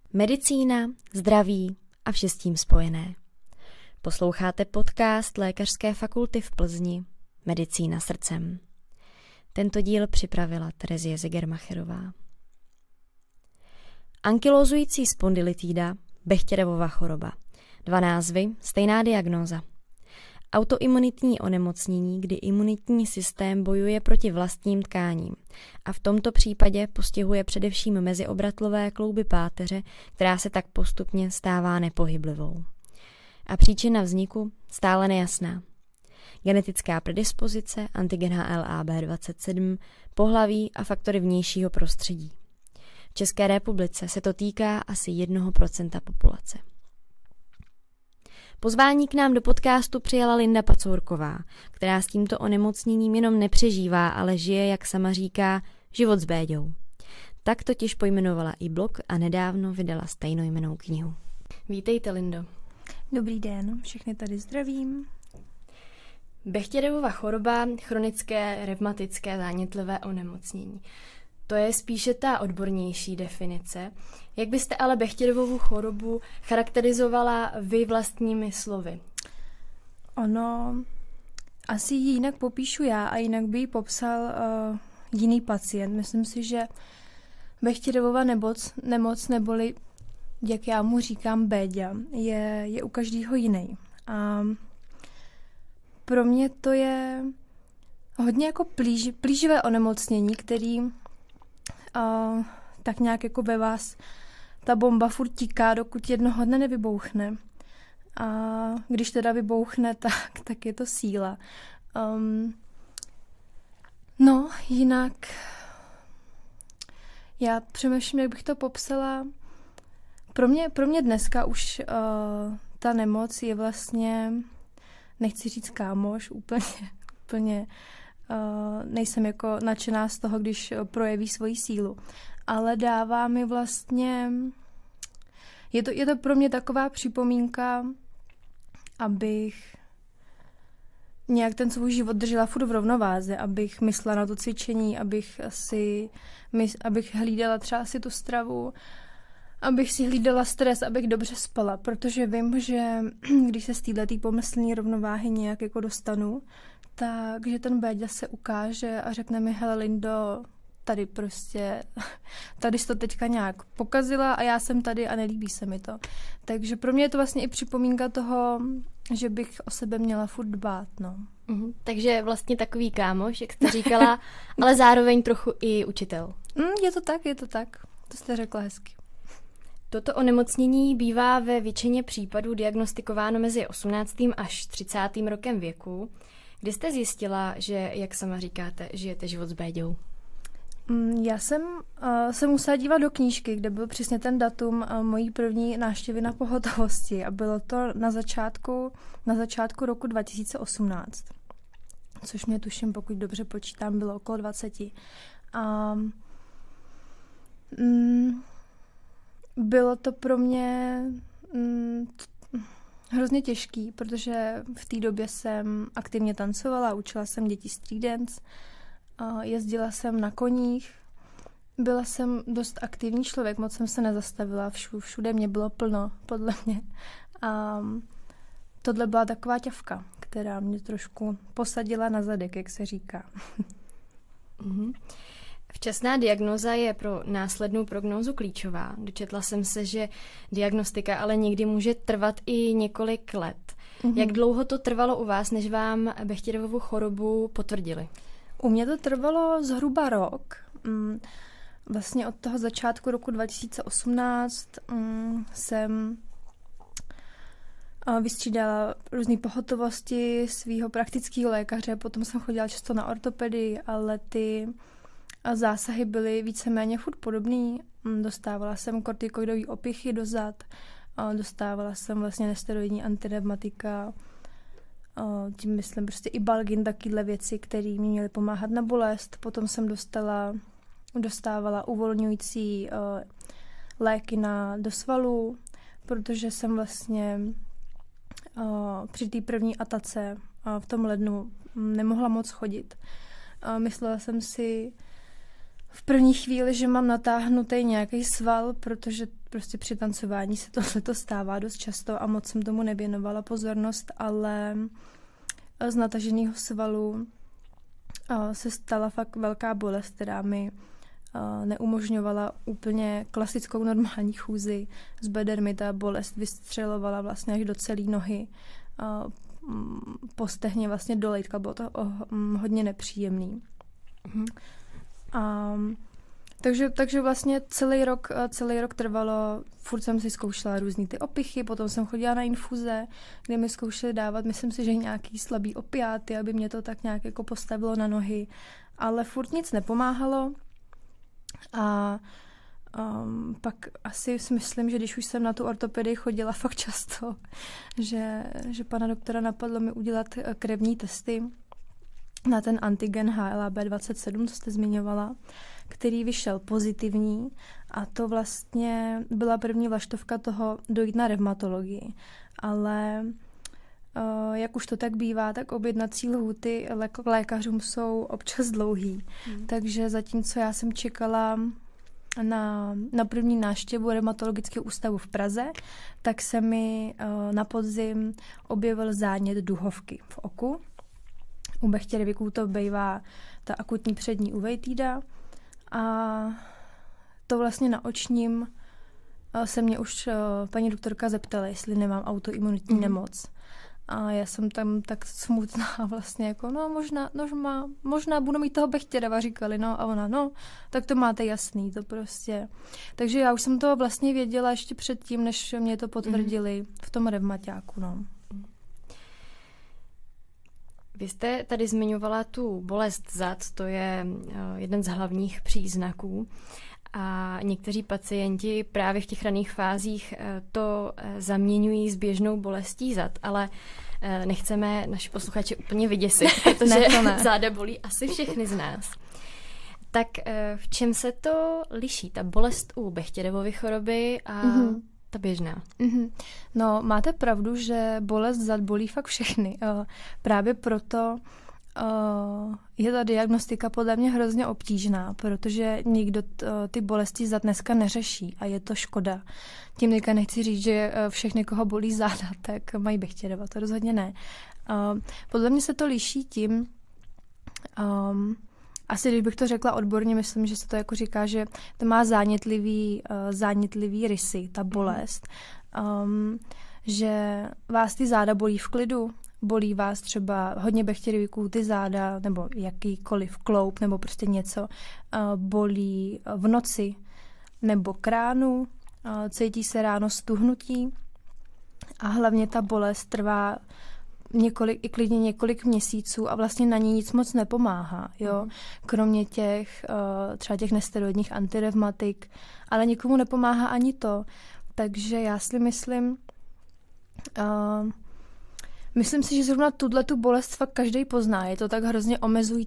Medicína, zdraví a vše s tím spojené. Posloucháte podcast Lékařské fakulty v Plzni Medicína srdcem. Tento díl připravila Terezie Zegermacherová. Ankylozující spondylitida, Bechterevova choroba. 2 názvy, stejná diagnóza. Autoimunitní onemocnění, kdy imunitní systém bojuje proti vlastním tkáním a v tomto případě postihuje především meziobratlové klouby páteře, která se tak postupně stává nepohyblivou. A příčina vzniku stále nejasná. Genetická predispozice, antigen HLA-B27, pohlaví a faktory vnějšího prostředí. V České republice se to týká asi 1% populace. Pozvání k nám do podcastu přijala Linda Pacourková, která s tímto onemocněním jenom nepřežívá, ale žije, jak sama říká, život s béďou. Tak totiž pojmenovala i blog a nedávno vydala stejnojmennou knihu. Vítejte, Lindo. Dobrý den, všechny tady zdravím. Bechterevova choroba, chronické revmatické zánětlivé onemocnění. To je spíše ta odbornější definice. Jak byste ale Bechterevovu chorobu charakterizovala vy vlastními slovy? Ono, asi ji jinak popíšu já a jinak by ji popsal jiný pacient. Myslím si, že Bechterevova nemoc neboli, jak já mu říkám, béďa, je u každého jiný. A pro mě to je hodně jako plíživé onemocnění, který tak nějak jako ve vás ta bomba furt tiká, dokud jednoho dne nevybouchne. A když teda vybouchne, tak je to síla. No, jinak já přemýšlím, jak bych to popsala. Pro mě dneska už ta nemoc je vlastně, nechci říct kámoš, úplně nejsem jako nadšená z toho, když projeví svoji sílu, ale dává mi vlastně, je to pro mě taková připomínka, abych nějak ten svůj život držela furt v rovnováze, abych myslela na to cvičení, abych hlídala třeba si tu stravu, abych si hlídala stres, abych dobře spala, protože vím, že když se z této pomyslné rovnováhy nějak jako dostanu, takže ten béďa se ukáže a řekne mi, hele Lindo, tady jsi to teďka nějak pokazila a já jsem tady a nelíbí se mi to. Takže pro mě je to vlastně i připomínka toho, že bych o sebe měla furt dbát, no. Takže vlastně takový kámoš, jak jste říkala, ale zároveň trochu i učitel. Je to tak. To jste řekla hezky. Toto onemocnění bývá ve většině případů diagnostikováno mezi 18. až 30. rokem věku. Kdy jste zjistila, že, jak sama říkáte, žijete život s béďou? Já jsem se musela dívat do knížky, kde byl přesně ten datum mojí první návštěvy na pohotovosti a bylo to na začátku roku 2018, což mě tuším, pokud dobře počítám, bylo okolo 20. Bylo to pro mě hrozně těžký, protože v té době jsem aktivně tancovala, učila jsem děti street dance, jezdila jsem na koních, byla jsem dost aktivní člověk, moc jsem se nezastavila, všude mě bylo plno, podle mě. A tohle byla taková ťavka, která mě trošku posadila na zadek, jak se říká. Včasná diagnóza je pro následnou prognózu klíčová. Dočetla jsem se, že diagnostika ale někdy může trvat i několik let. Jak dlouho to trvalo u vás, než vám Bechterevovu chorobu potvrdili? U mě to trvalo zhruba rok. Vlastně od toho začátku roku 2018 jsem vystřídala různé pohotovosti svého praktického lékaře, potom jsem chodila často na ortopedii, ale ty zásahy byly víceméně furt podobný. Dostávala jsem kortikoidové opichy do zad, dostávala jsem vlastně nesteroidní antirevmatika, tím myslím prostě i Balgin, takovéhle věci, které mi měly pomáhat na bolest. Potom jsem dostávala uvolňující léky do svalů, protože jsem vlastně při té první atace v tom lednu nemohla moc chodit. Myslela jsem si, v první chvíli, že mám natáhnutý nějaký sval, protože prostě při tancování se tohle stává dost často a moc jsem tomu nevěnovala pozornost, ale z nataženého svalu se stala fakt velká bolest, která mi neumožňovala úplně klasickou normální chůzi. Z beder mi ta bolest vystřelovala vlastně až do celé nohy. Po stehně vlastně do lejtka, bylo to hodně nepříjemný. Takže vlastně celý rok trvalo, furt jsem si zkoušela různý ty opichy, potom jsem chodila na infuze, kde mi zkoušeli dávat, myslím si, že nějaký slabý opiáty, aby mě to tak nějak jako postavilo na nohy, ale furt nic nepomáhalo a pak asi si myslím, že když už jsem na tu ortopedii chodila fakt často, že pana doktora napadlo mi udělat krevní testy na ten antigen HLA-B27, co jste zmiňovala, který vyšel pozitivní a to vlastně byla první vlaštovka toho dojít na revmatologii. Ale jak už to tak bývá, tak objednací lhůty lékařům jsou občas dlouhý. Takže zatímco já jsem čekala na první návštěvu revmatologického ústavu v Praze, tak se mi na podzim objevil zánět duhovky v oku. U Bechtěreviků to bývá ta akutní přední uvejtída a to vlastně na očním se mě už paní doktorka zeptala, jestli nemám autoimunitní nemoc. A já jsem tam tak smutná vlastně jako, možná budu mít toho Bechtěreva, říkali, a ona, tak to máte jasný, to prostě. Takže já už jsem to vlastně věděla ještě předtím, než mě to potvrdili v tom revmaťáku, Vy jste tady zmiňovala tu bolest zad, to je jeden z hlavních příznaků a někteří pacienti právě v těch raných fázích to zaměňují s běžnou bolestí zad, ale nechceme naši posluchače úplně vyděsit, protože záda bolí asi všechny z nás. Tak v čem se to liší, ta bolest u Bechtěrevovy choroby a ta běžná? No, máte pravdu, že bolest zad bolí fakt všechny. Právě proto je ta diagnostika podle mě hrozně obtížná, protože nikdo ty bolesti zad dneska neřeší a je to škoda. Tím teďka nechci říct, že všechny, koho bolí záda, tak mají Bechtěreva, to rozhodně ne. Podle mě se to liší tím, asi když bych to řekla odborně, myslím, že se to jako říká, že to má zánětlivý rysy, ta bolest, že vás ty záda bolí v klidu, bolí vás třeba hodně Bechtěreviků ty záda, nebo jakýkoliv kloup, nebo prostě něco, bolí v noci, nebo k ránu, cítí se ráno stuhnutí a hlavně ta bolest trvá klidně několik měsíců a vlastně na ní nic moc nepomáhá, jo. Kromě třeba těch nesteroidních antirevmatik, ale nikomu nepomáhá ani to. Takže já si myslím si, že zrovna tu bolest fakt každý pozná. Je to tak hrozně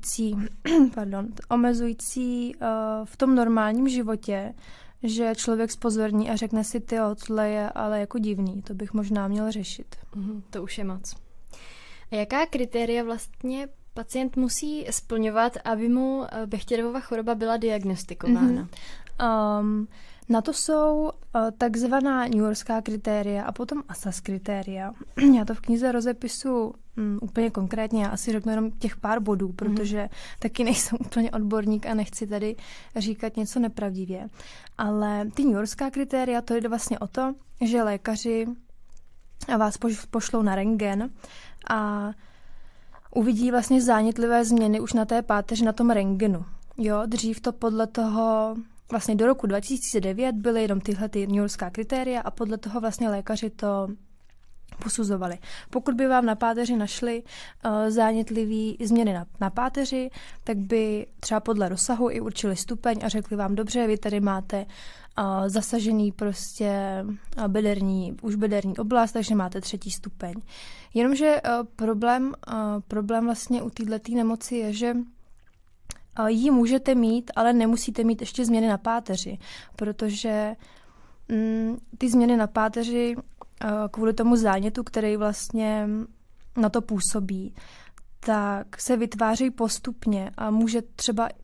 omezující v tom normálním životě, že člověk zpozorní a řekne si, tohle je ale jako divný, to bych možná měl řešit. To už je moc. A jaká kritéria vlastně pacient musí splňovat, aby mu Bechtěrevova choroba byla diagnostikována? Na to jsou takzvaná newyorská kritéria a potom ASAS kritéria. Já to v knize rozepisu úplně konkrétně, já asi řeknu jenom těch pár bodů, protože taky nejsem úplně odborník a nechci tady říkat něco nepravdivě. Ale ty newyorská kritéria, to jde vlastně o to, že lékaři vás pošlou na rentgen a uvidí vlastně zánětlivé změny už na té páteři, na tom rentgenu. Jo, dřív to podle toho, vlastně do roku 2009 byly jenom tyhle newyorská kritéria a podle toho vlastně lékaři to posuzovali. Pokud by vám na páteři našli zánětlivé změny na páteři, tak by třeba podle rozsahu i určili stupeň a řekli vám, dobře, vy tady máte zasažený prostě bederní oblast, takže máte 3. stupeň. Jenomže problém vlastně u této nemoci je, že ji můžete mít, ale nemusíte mít ještě změny na páteři, protože ty změny na páteři kvůli tomu zánětu, který vlastně na to působí, tak se vytváří postupně a může třeba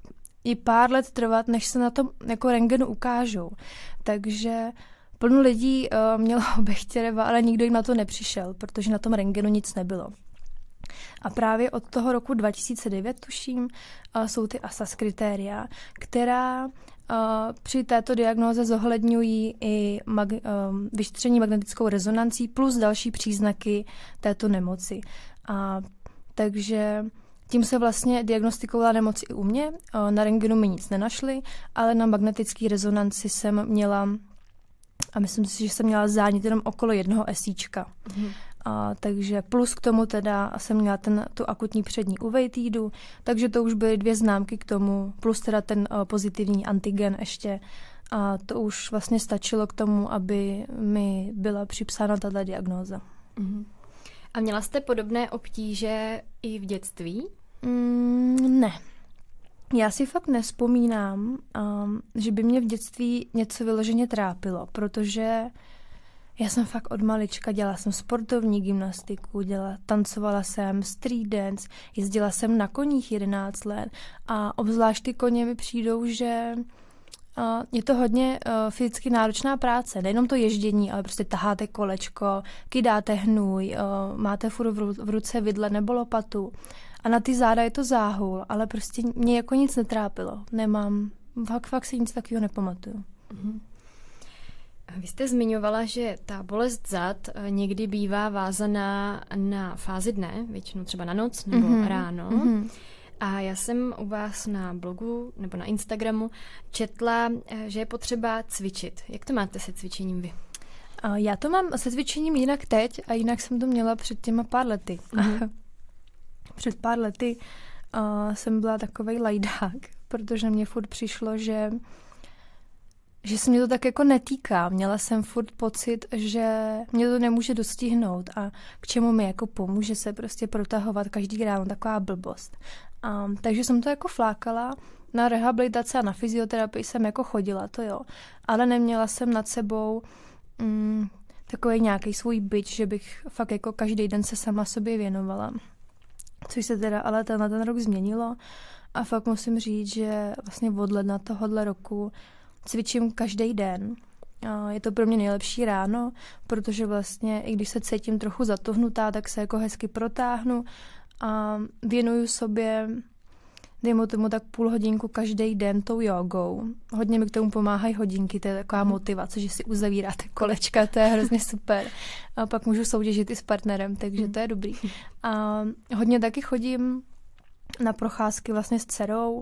i pár let trvat, než se na tom jako rentgenu ukážou. Takže plno lidí mělo Bechtereva, ale nikdo jim na to nepřišel, protože na tom rentgenu nic nebylo. A právě od toho roku 2009, tuším, jsou ty ASAS kritéria, která při této diagnóze zohledňují i vyšetření magnetickou rezonancí plus další příznaky této nemoci. Takže tím se vlastně diagnostikovala nemoc i u mě. Na rentgenu mi nic nenašli, ale na magnetické rezonanci jsem měla, a myslím si, že jsem měla zánět jenom okolo 1 SIčka. Takže plus k tomu teda jsem měla tu akutní přední uvejtídu, takže to už byly 2 známky k tomu, plus teda ten pozitivní antigen ještě. A to už vlastně stačilo k tomu, aby mi byla připsána tato diagnóza. A měla jste podobné obtíže i v dětství? Ne. Já si fakt nevzpomínám, že by mě v dětství něco vyloženě trápilo, protože já jsem fakt od malička, dělala jsem sportovní gymnastiku, tancovala jsem street dance, jezdila jsem na koních 11 let a obzvlášť ty koně mi přijdou, že je to hodně fyzicky náročná práce. Nejenom to ježdění, ale prostě taháte kolečko, kydáte hnůj, máte furt v ruce vidle nebo lopatu. A na ty záda je to záhul, ale prostě mě jako nic netrápilo. Fakt si nic takového nepamatuju. Vy jste zmiňovala, že ta bolest zad někdy bývá vázaná na fázi dne, většinou třeba na noc nebo ráno. A já jsem u vás na blogu nebo na Instagramu četla, že je potřeba cvičit. Jak to máte se cvičením vy? Já to mám se cvičením jinak teď a jinak jsem to měla před těma pár lety. Před pár lety jsem byla takovej lajdák, protože mně furt přišlo, že se mě to tak jako netýká. Měla jsem furt pocit, že mě to nemůže dostihnout a k čemu mi jako pomůže se prostě protahovat každý ráno, taková blbost. Takže jsem to jako flákala. Na rehabilitaci a na fyzioterapii jsem jako chodila, to jo. Ale neměla jsem nad sebou takový nějaký svůj bič, že bych fakt jako každý den se sama sobě věnovala. Což se teda ale ten rok změnilo a fakt musím říct, že vlastně od ledna tohohle roku cvičím každý den. Je to pro mě nejlepší ráno, protože vlastně i když se cítím trochu zatuhnutá, tak se jako hezky protáhnu a věnuju sobě, dejme tomu tak půl hodinku každý den tou jogou. Hodně mi k tomu pomáhají hodinky, to je taková motivace, že si uzavíráte kolečka, to je hrozně super. A pak můžu soutěžit i s partnerem, takže to je dobrý. A hodně taky chodím na procházky vlastně s dcerou.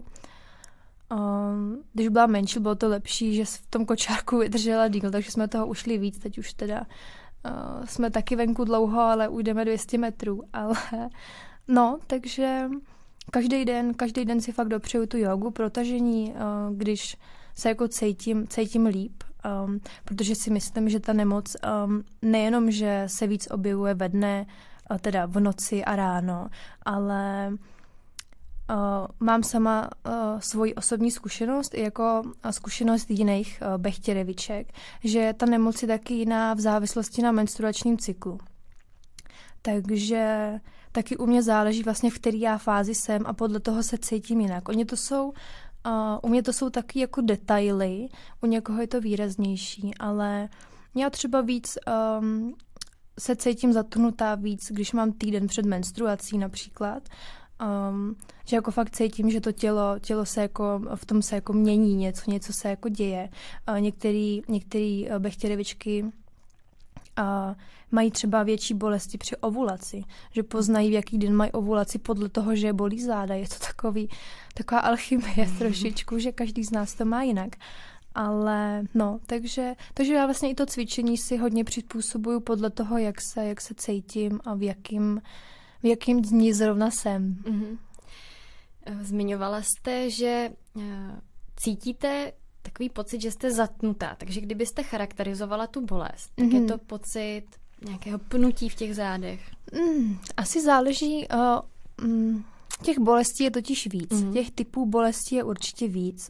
Když byla menší, bylo to lepší, že v tom kočárku vydržela díl, takže jsme toho ušli víc, teď už teda jsme taky venku dlouho, ale ujdeme 200 metrů, ale no, takže každý den si fakt dopřeju tu jogu, protažení, když se jako cítím líp, protože si myslím, že ta nemoc nejenom, že se víc objevuje ve dne, teda v noci a ráno, ale mám sama svoji osobní zkušenost i jako zkušenost jiných Bechtereviček, že ta nemoc je taky jiná v závislosti na menstruačním cyklu. Takže taky u mě záleží vlastně, v který já fázi jsem a podle toho se cítím jinak. U mě to jsou taky jako detaily, u někoho je to výraznější, ale já třeba víc se cítím zatuhnutá víc, když mám týden před menstruací například, že jako fakt cítím, že to tělo se jako, v tom se jako mění něco se jako děje. Některý Bechterevičky mají třeba větší bolesti při ovulaci, že poznají, v jaký den mají ovulaci podle toho, že je bolí záda. Je to taková alchymie trošičku, že každý z nás to má jinak. Ale no, takže já vlastně i to cvičení si hodně přizpůsobuju podle toho, jak se cítím a v jakým dní zrovna jsem. Zmiňovala jste, že cítíte takový pocit, že jste zatnutá, takže kdybyste charakterizovala tu bolest, tak je to pocit nějakého pnutí v těch zádech? Asi záleží, těch bolestí je totiž víc, těch typů bolestí je určitě víc.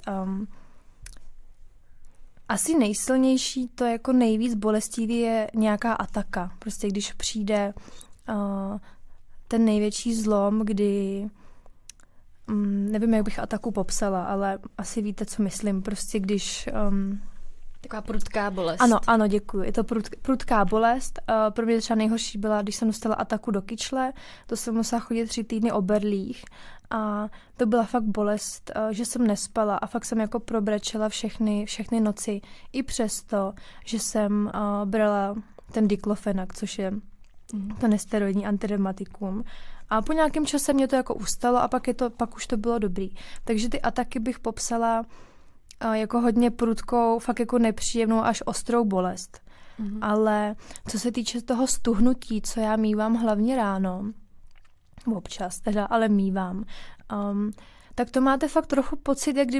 Asi nejsilnější, to jako nejvíc bolestivý je nějaká ataka. Prostě když přijde ten největší zlom, kdy nevím, jak bych ataku popsala, ale asi víte, co myslím. Prostě když... Taková prudká bolest. Ano, děkuji. Je to prudká bolest. Pro mě třeba nejhorší byla, když jsem dostala ataku do kyčle, to jsem musela chodit 3 týdny o berlích a to byla fakt bolest, že jsem nespala a fakt jsem jako probrečela všechny noci. I přesto, že jsem brala ten diklofenak, což je to nesteroidní antireumatikum. A po nějakém čase mě to jako ustalo a pak už to bylo dobrý. Takže ty ataky bych popsala jako hodně prudkou, fakt jako nepříjemnou až ostrou bolest. Ale co se týče toho stuhnutí, co já mívám hlavně ráno, občas teda, ale mívám, tak to máte fakt trochu pocit, jak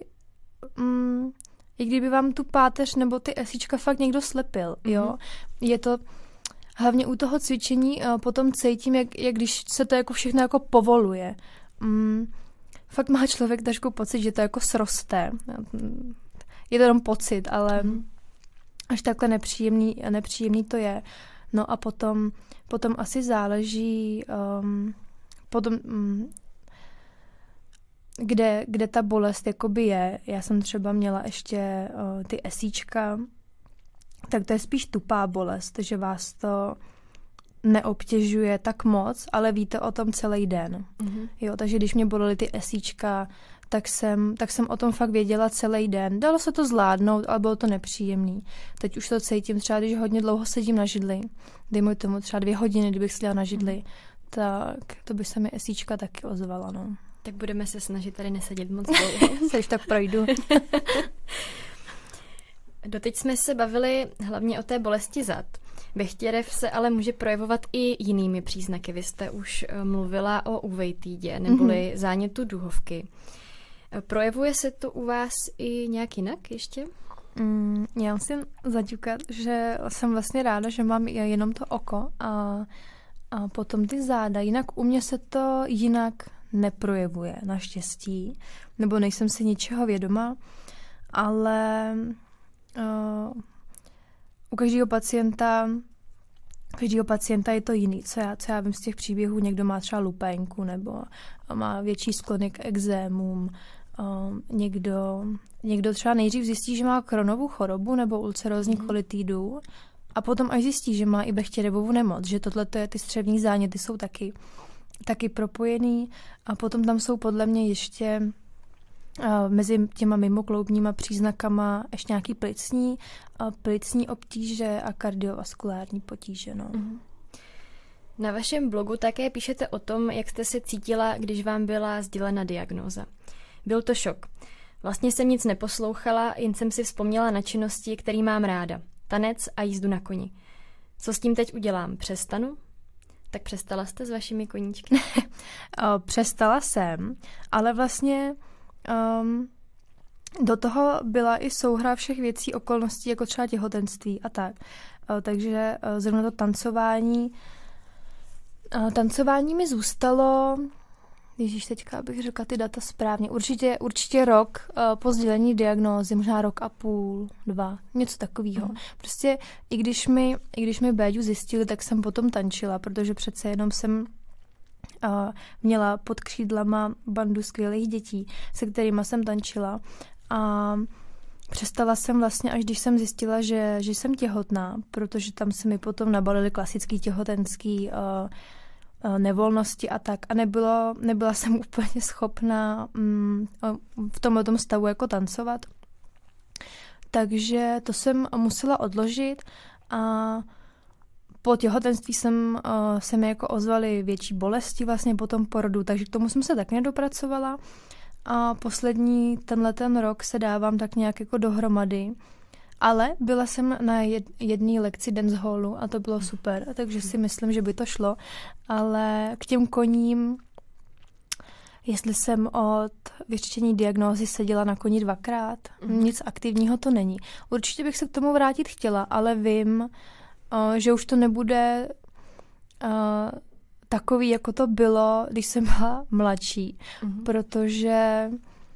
kdyby vám tu páteř nebo ty esíčka fakt někdo slepil, jo. Je to hlavně u toho cvičení potom cítím, jak když se to jako všechno jako povoluje. Fakt má člověk trošku pocit, že to jako sroste. Je to jenom pocit, ale až takhle nepříjemný to je. No a potom asi záleží kde ta bolest jakoby je. Já jsem třeba měla ještě ty esíčka, tak to je spíš tupá bolest, že vás to neobtěžuje tak moc, ale víte o tom celý den. Jo, takže když mě bolely ty esíčka, tak jsem o tom fakt věděla celý den. Dalo se to zvládnout, ale bylo to nepříjemný. Teď už to cítím třeba, když hodně dlouho sedím na židli, dejme tomu třeba 2 hodiny, kdybych seděla na židli, tak to by se mi esíčka taky ozvala, no. Tak budeme se snažit tady nesedět moc dlouho. Se už tak projdu. Doteď jsme se bavili hlavně o té bolesti zad. Bechtěrev se ale může projevovat i jinými příznaky. Vy jste už mluvila o uvejtýdě, neboli zánětu duhovky. Projevuje se to u vás i nějak jinak ještě? Já musím zaťukat, že jsem vlastně ráda, že mám jenom to oko a potom ty záda. Jinak u mě se to jinak neprojevuje, naštěstí. Nebo nejsem si ničeho vědoma, ale u každého pacienta je to jiný. Co já vím z těch příběhů, někdo má třeba lupénku nebo má větší sklony k ekzémům, někdo třeba nejdřív zjistí, že má Crohnovu chorobu nebo ulcerózní kolitidu a potom až zjistí, že má i Bechtěrevovu nemoc, že ty střevní záněty jsou taky propojený a potom tam jsou podle mě ještě mezi těma mimokloubníma příznakama ještě nějaký plicní obtíže a kardiovaskulární potíže. No. Na vašem blogu také píšete o tom, jak jste se cítila, když vám byla sdělena diagnóza. Byl to šok. Vlastně jsem nic neposlouchala, jen jsem si vzpomněla na činnosti, který mám ráda. Tanec a jízdu na koni. Co s tím teď udělám? Přestanu? Tak přestala jste s vašimi koníčky? Přestala jsem, ale vlastně do toho byla i souhra všech věcí, okolností, jako třeba těhotenství a tak. Takže zrovna to tancování mi zůstalo, teďka bych řekla ty data správně, určitě rok po sdělení diagnózy, možná 1,5 roku, 2, něco takového. Prostě i když mi Béďu zjistili, tak jsem potom tančila, protože přece jenom jsem měla pod křídlama bandu skvělých dětí, se kterými jsem tančila a přestala jsem vlastně, až když jsem zjistila, že jsem těhotná, protože tam se mi potom nabalily klasický těhotenský nevolnosti a tak a nebyla jsem úplně schopná v tomhle stavu jako tancovat. Takže to jsem musela odložit a po těhotenství se mi jako ozvaly větší bolesti vlastně po tom porodu, takže k tomu jsem se tak nedopracovala a poslední tenhleten rok se dávám tak nějak jako dohromady. Ale byla jsem na jedné lekci dancehallu a to bylo super, takže si myslím, že by to šlo. Ale k těm koním, jestli jsem od vyřešení diagnózy seděla na koni 2krát, nic aktivního to není. Určitě bych se k tomu vrátit chtěla, ale vím, že už to nebude takový, jako to bylo, když jsem byla mladší, protože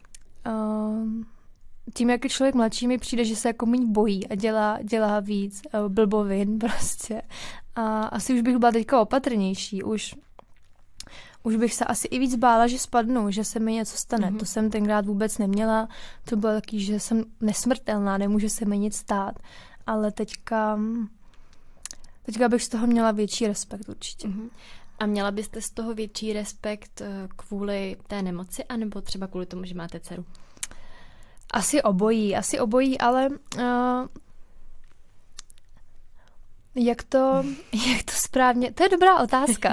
tím, jak je člověk mladší, mi přijde, že se jako méně bojí a dělá víc blbovin prostě. A asi už bych byla teďka opatrnější. Už už bych se asi i víc bála, že spadnu, že se mi něco stane. To jsem tenkrát vůbec neměla. To bylo taky, že jsem nesmrtelná, nemůže se mi nic stát. Ale teďka bych z toho měla větší respekt určitě. A měla byste z toho větší respekt kvůli té nemoci, anebo třeba kvůli tomu, že máte dceru? Asi obojí, ale jak to správně... To je dobrá otázka.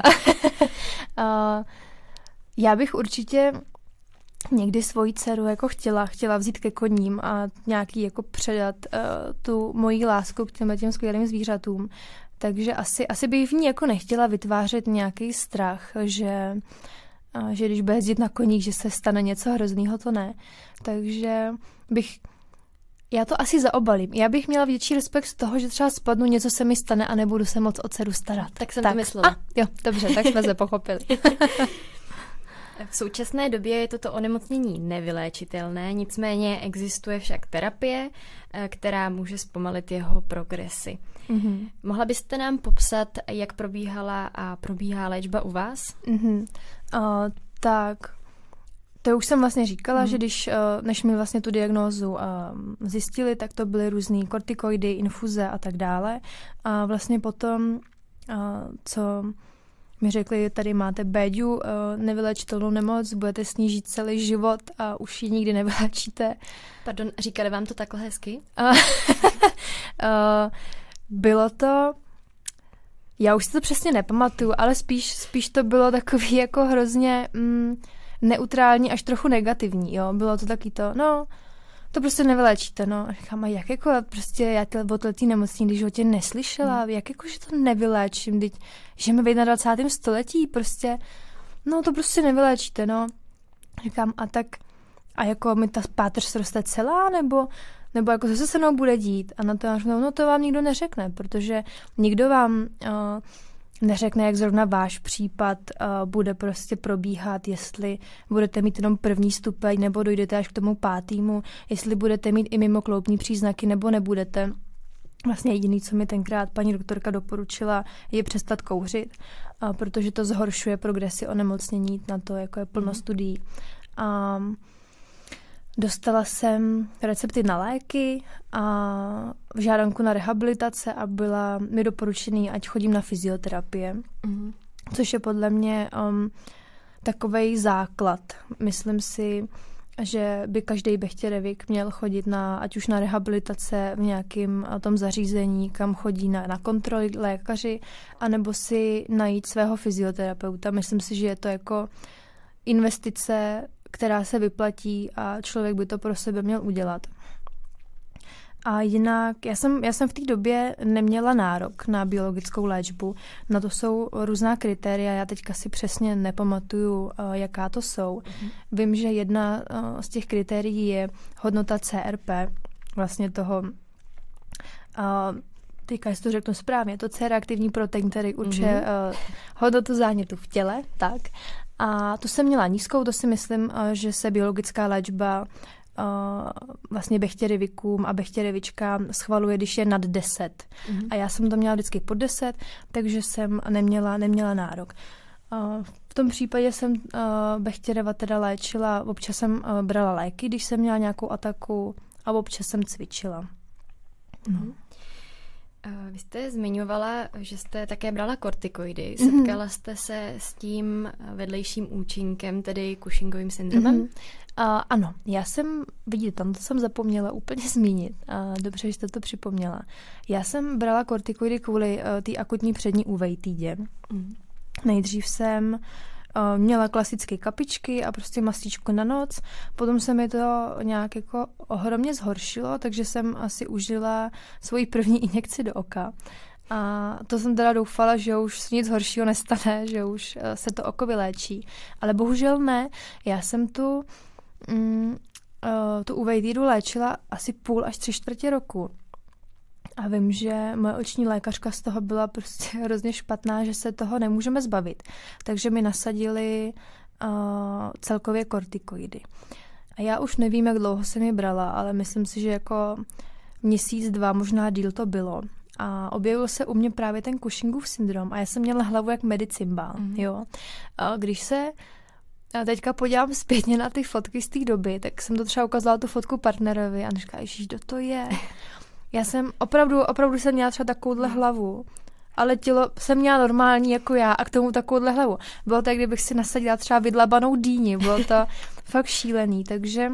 Já bych určitě někdy svoji dceru jako chtěla vzít ke koním a nějaký jako předat tu moji lásku k těm skvělým zvířatům. Takže asi bych v ní jako nechtěla vytvářet nějaký strach, že když bude jezdit na koních, že se stane něco hroznýho, to ne. Takže já to asi zaobalím. Já bych měla větší respekt z toho, že třeba spadnu, něco se mi stane a nebudu se moc o dceru starat. Tak jsem to myslela. Jo, dobře, tak jsme se pochopili. V současné době je toto onemocnění nevyléčitelné, nicméně existuje však terapie, která může zpomalit jeho progresy. Mohla byste nám popsat, jak probíhala a probíhá léčba u vás? Tak, to už jsem vlastně říkala, že než mi vlastně tu diagnózu zjistili, tak to byly různý kortikoidy, infuze a tak dále. A vlastně potom, co mi řekli, tady máte béďu, nevyléčitelnou nemoc, budete snížit celý život a už ji nikdy nevyléčíte. Pardon, říkali vám to takhle hezky? Bylo to... Já už si to přesně nepamatuju, ale spíš to bylo takový jako hrozně neutrální, až trochu negativní, jo. Bylo to taky to, to prostě nevyléčíte, no. A říkám, a jak jako prostě já o této nemocní, když o tě neslyšela, jak jako, že to nevyléčím, teď žijeme v 21. století, prostě, to prostě nevyléčíte, no. Říkám, a jako mi ta páteř sroste celá, nebo jako co se mnou bude dít? A na to já říkám, to vám nikdo neřekne, protože nikdo vám neřekne, jak zrovna váš případ bude prostě probíhat, jestli budete mít jenom první stupeň, nebo dojdete až k tomu 5., jestli budete mít i mimokloubní příznaky, nebo nebudete. Vlastně jediný, co mi tenkrát paní doktorka doporučila, je přestat kouřit, protože to zhoršuje progresi onemocnění, na to jako je plno studií. Dostala jsem recepty na léky a žádanku na rehabilitace a byla mi doporučený, ať chodím na fyzioterapie, což je podle mě takovej základ. Myslím si, že by každý bechtěrevik měl chodit ať už na rehabilitace v nějakém tom zařízení, kam chodí na kontroly lékaři, anebo si najít svého fyzioterapeuta. Myslím si, že je to jako investice, která se vyplatí a člověk by to pro sebe měl udělat. A jinak, já jsem v té době neměla nárok na biologickou léčbu. Na to jsou různá kritéria, já teďka si přesně nepamatuju, jaká to jsou. Vím, že jedna z těch kritérií je hodnota CRP, vlastně toho, teďka si to řeknu správně, to C-reaktivní protein, který určuje hodnotu zánětu v těle, tak. A to jsem měla nízkou, to si myslím, že se biologická léčba vlastně bechtěrevikům a bechtěrevičkám schvaluje, když je nad 10. A já jsem to měla vždycky pod 10, takže jsem neměla nárok. V tom případě jsem bechtěreva teda léčila, občas jsem brala léky, když jsem měla nějakou ataku a občas jsem cvičila. Vy jste zmiňovala, že jste také brala kortikoidy. Setkala jste se s tím vedlejším účinkem, tedy Cushingovým syndromem? Ano, vidíte, tam to jsem zapomněla úplně zmínit. Dobře, že jste to připomněla. Já jsem brala kortikoidy kvůli té akutní přední uvejtýdě. Nejdřív jsem měla klasické kapičky a prostě masíčku na noc. Potom se mi to nějak jako ohromně zhoršilo, takže jsem asi užila svoji první injekci do oka. A to jsem teda doufala, že už se nic horšího nestane, že už se to oko vyléčí. Ale bohužel ne. Já jsem tu uvejtídu léčila asi 0,5 až 3/4 roku. A vím, že moje oční lékařka z toho byla prostě hrozně špatná, že se toho nemůžeme zbavit. Takže mi nasadili celkově kortikoidy. A já už nevím, jak dlouho jsem je brala, ale myslím si, že jako 1-2 měsíce, možná díl to bylo. A objevil se u mě právě ten Cushingův syndrom a já jsem měla hlavu jak medicimbál, jo. A když se teďka podívám zpětně na ty fotky z té doby, tak jsem to třeba ukázala tu fotku partnerovi a říká, ježiš, kdo to je? Já jsem opravdu jsem měla třeba takovouhle hlavu, ale tělo jsem měla normální jako já a k tomu takovouhle hlavu. Bylo to, kdybych si nasadila třeba vydlabanou dýni, bylo to fakt šílený, takže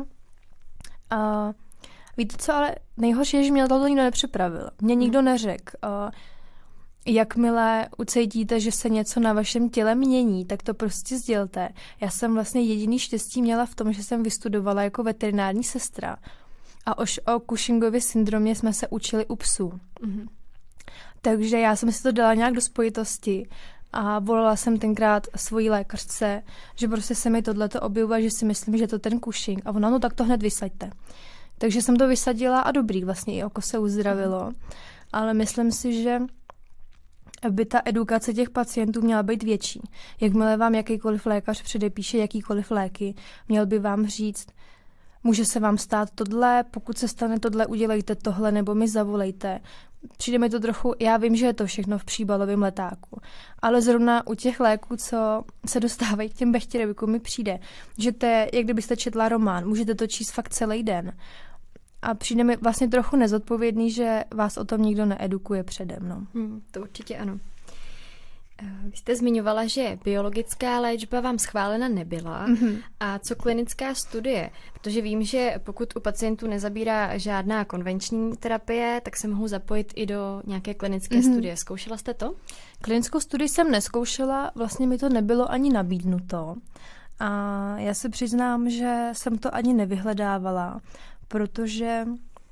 víte co, ale nejhorší je, že mě to nikdo nepřipravil. Mě nikdo neřekl. Jakmile ucítíte, že se něco na vašem těle mění, tak to prostě sdělte. Já jsem vlastně jediný štěstí měla v tom, že jsem vystudovala jako veterinární sestra. A už o Cushingově syndromě jsme se učili u psů. Takže já jsem si to dala nějak do spojitosti a volala jsem tenkrát svojí lékařce, že prostě se mi tohleto objevuje, že si myslím, že to ten Cushing. A ona, no tak to hned vysaďte. Takže jsem to vysadila a dobrý, vlastně i oko se uzdravilo. Ale myslím si, že by ta edukace těch pacientů měla být větší. Jakmile vám jakýkoliv lékař předepíše jakýkoliv léky, měl by vám říct, může se vám stát tohle, pokud se stane tohle, udělejte tohle, nebo mi zavolejte. Přijde mi to trochu, já vím, že je to všechno v příbalovém letáku, ale zrovna u těch léků, co se dostávají k těm Bechterevicům, mi přijde, že to je, jak kdybyste četla román, můžete to číst fakt celý den. A přijde mi vlastně trochu nezodpovědný, že vás o tom nikdo needukuje předem. No. To určitě ano. Vy jste zmiňovala, že biologická léčba vám schválena nebyla. A co klinická studie? Protože vím, že pokud u pacientů nezabírá žádná konvenční terapie, tak se mohou zapojit i do nějaké klinické studie. Zkoušela jste to? Klinickou studii jsem nezkoušela, vlastně mi to nebylo ani nabídnuto. A já se přiznám, že jsem to ani nevyhledávala, protože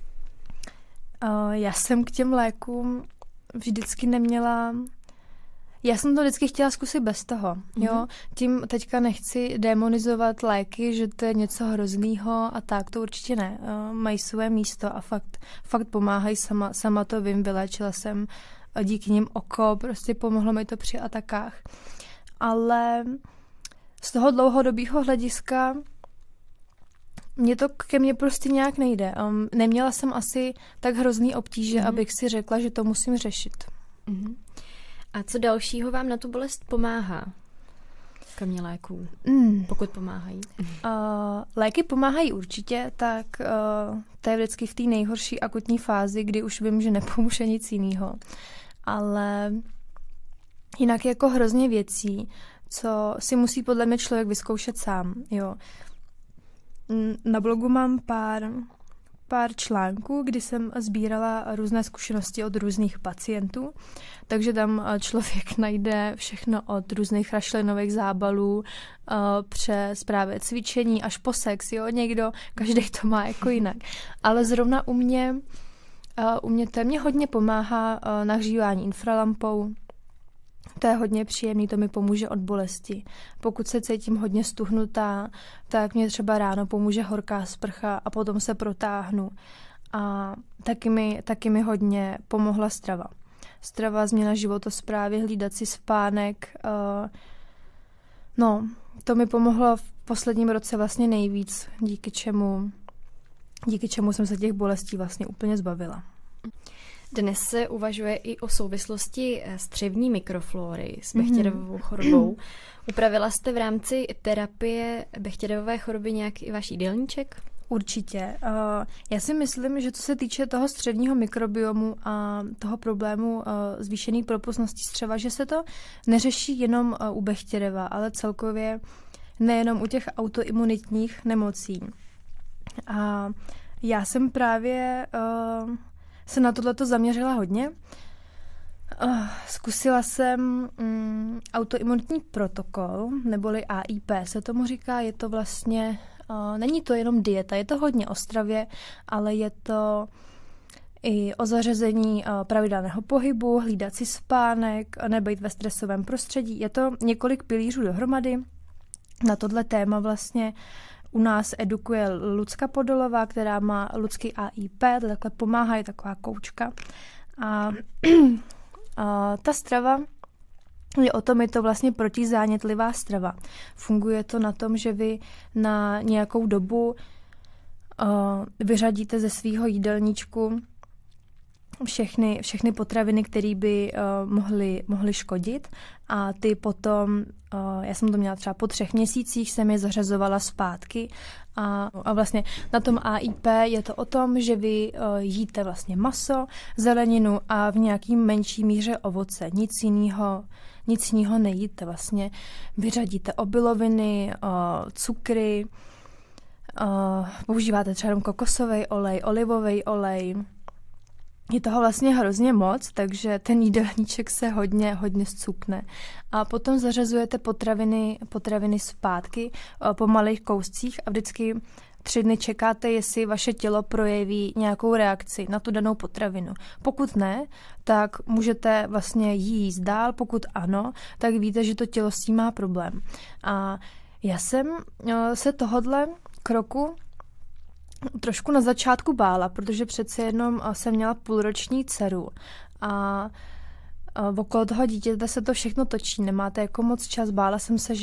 já jsem k těm lékům vždycky neměla... Já jsem to vždycky chtěla zkusit bez toho, jo. Tím teďka nechci demonizovat léky, že to je něco hroznýho a tak, to určitě ne. Mají své místo a fakt pomáhají, sama to vím, vyléčila jsem díky nim oko, prostě pomohlo mi to při atakách. Ale z toho dlouhodobého hlediska mě to ke mně prostě nějak nejde. Neměla jsem asi tak hrozný obtíže, abych si řekla, že to musím řešit. A co dalšího vám na tu bolest pomáhá? Kromě léků, pokud pomáhají. Léky pomáhají určitě, tak to je vždycky v té nejhorší akutní fázi, kdy už vím, že nepomůže nic jiného. Ale jinak jako hrozně věcí, co si musí podle mě člověk vyzkoušet sám. Jo. Na blogu mám pár článků, kdy jsem sbírala různé zkušenosti od různých pacientů, takže tam člověk najde všechno od různých rašelinových zábalů přes právě cvičení až po sex, jo, každý to má jako jinak. Ale zrovna u mě hodně pomáhá nahřívání infralampou. To je hodně příjemný, to mi pomůže od bolesti. Pokud se cítím hodně stuhnutá, tak mě třeba ráno pomůže horká sprcha a potom se protáhnu. A taky mi hodně pomohla strava. Strava, změna životosprávy, hlídat si spánek. To mi pomohlo v posledním roce vlastně nejvíc, díky čemu jsem se těch bolestí vlastně úplně zbavila. Dnes se uvažuje i o souvislosti střevní mikroflóry s Bechterevovou chorobou. Upravila jste v rámci terapie Bechterevové choroby nějak i váš jídelníček? Určitě. Já si myslím, že co se týče toho střevního mikrobiomu a toho problému zvýšené propustnosti střeva, že se to neřeší jenom u Bechtereva, ale celkově nejenom u těch autoimunitních nemocí. A já jsem právě se na tohleto zaměřila hodně. Zkusila jsem autoimunitní protokol, neboli AIP se tomu říká, je to vlastně, není to jenom dieta, je to hodně o stravě, ale je to i o zařazení pravidelného pohybu, hlídat si spánek, nebejt ve stresovém prostředí. Je to několik pilířů dohromady. Na tohle téma vlastně u nás edukuje Lucka Podolová, která má Lucky AIP, to takhle pomáhá, je taková koučka. A ta strava je o tom, je to vlastně protizánětlivá strava. Funguje to na tom, že vy na nějakou dobu vyřadíte ze svého jídelníčku všechny potraviny, které by mohly škodit, a ty potom, já jsem to měla třeba po 3 měsících, jsem je zařazovala zpátky a vlastně na tom AIP je to o tom, že vy jíte vlastně maso, zeleninu a v nějaký menší míře ovoce, nic jiného nejíte, vlastně vyřadíte obiloviny, cukry, používáte třeba jenom kokosový olej, olivový olej. Je toho vlastně hrozně moc, takže ten jídelníček se hodně zcukne. A potom zařazujete potraviny zpátky po malých kouscích a vždycky 3 dny čekáte, jestli vaše tělo projeví nějakou reakci na tu danou potravinu. Pokud ne, tak můžete vlastně jíst dál, pokud ano, tak víte, že to tělo s tím má problém. A já jsem se tohodle kroku trošku na začátku bála, protože přece jenom jsem měla půlroční dceru a okolo toho dítěte se to všechno točí, nemáte jako moc čas. Bála jsem se,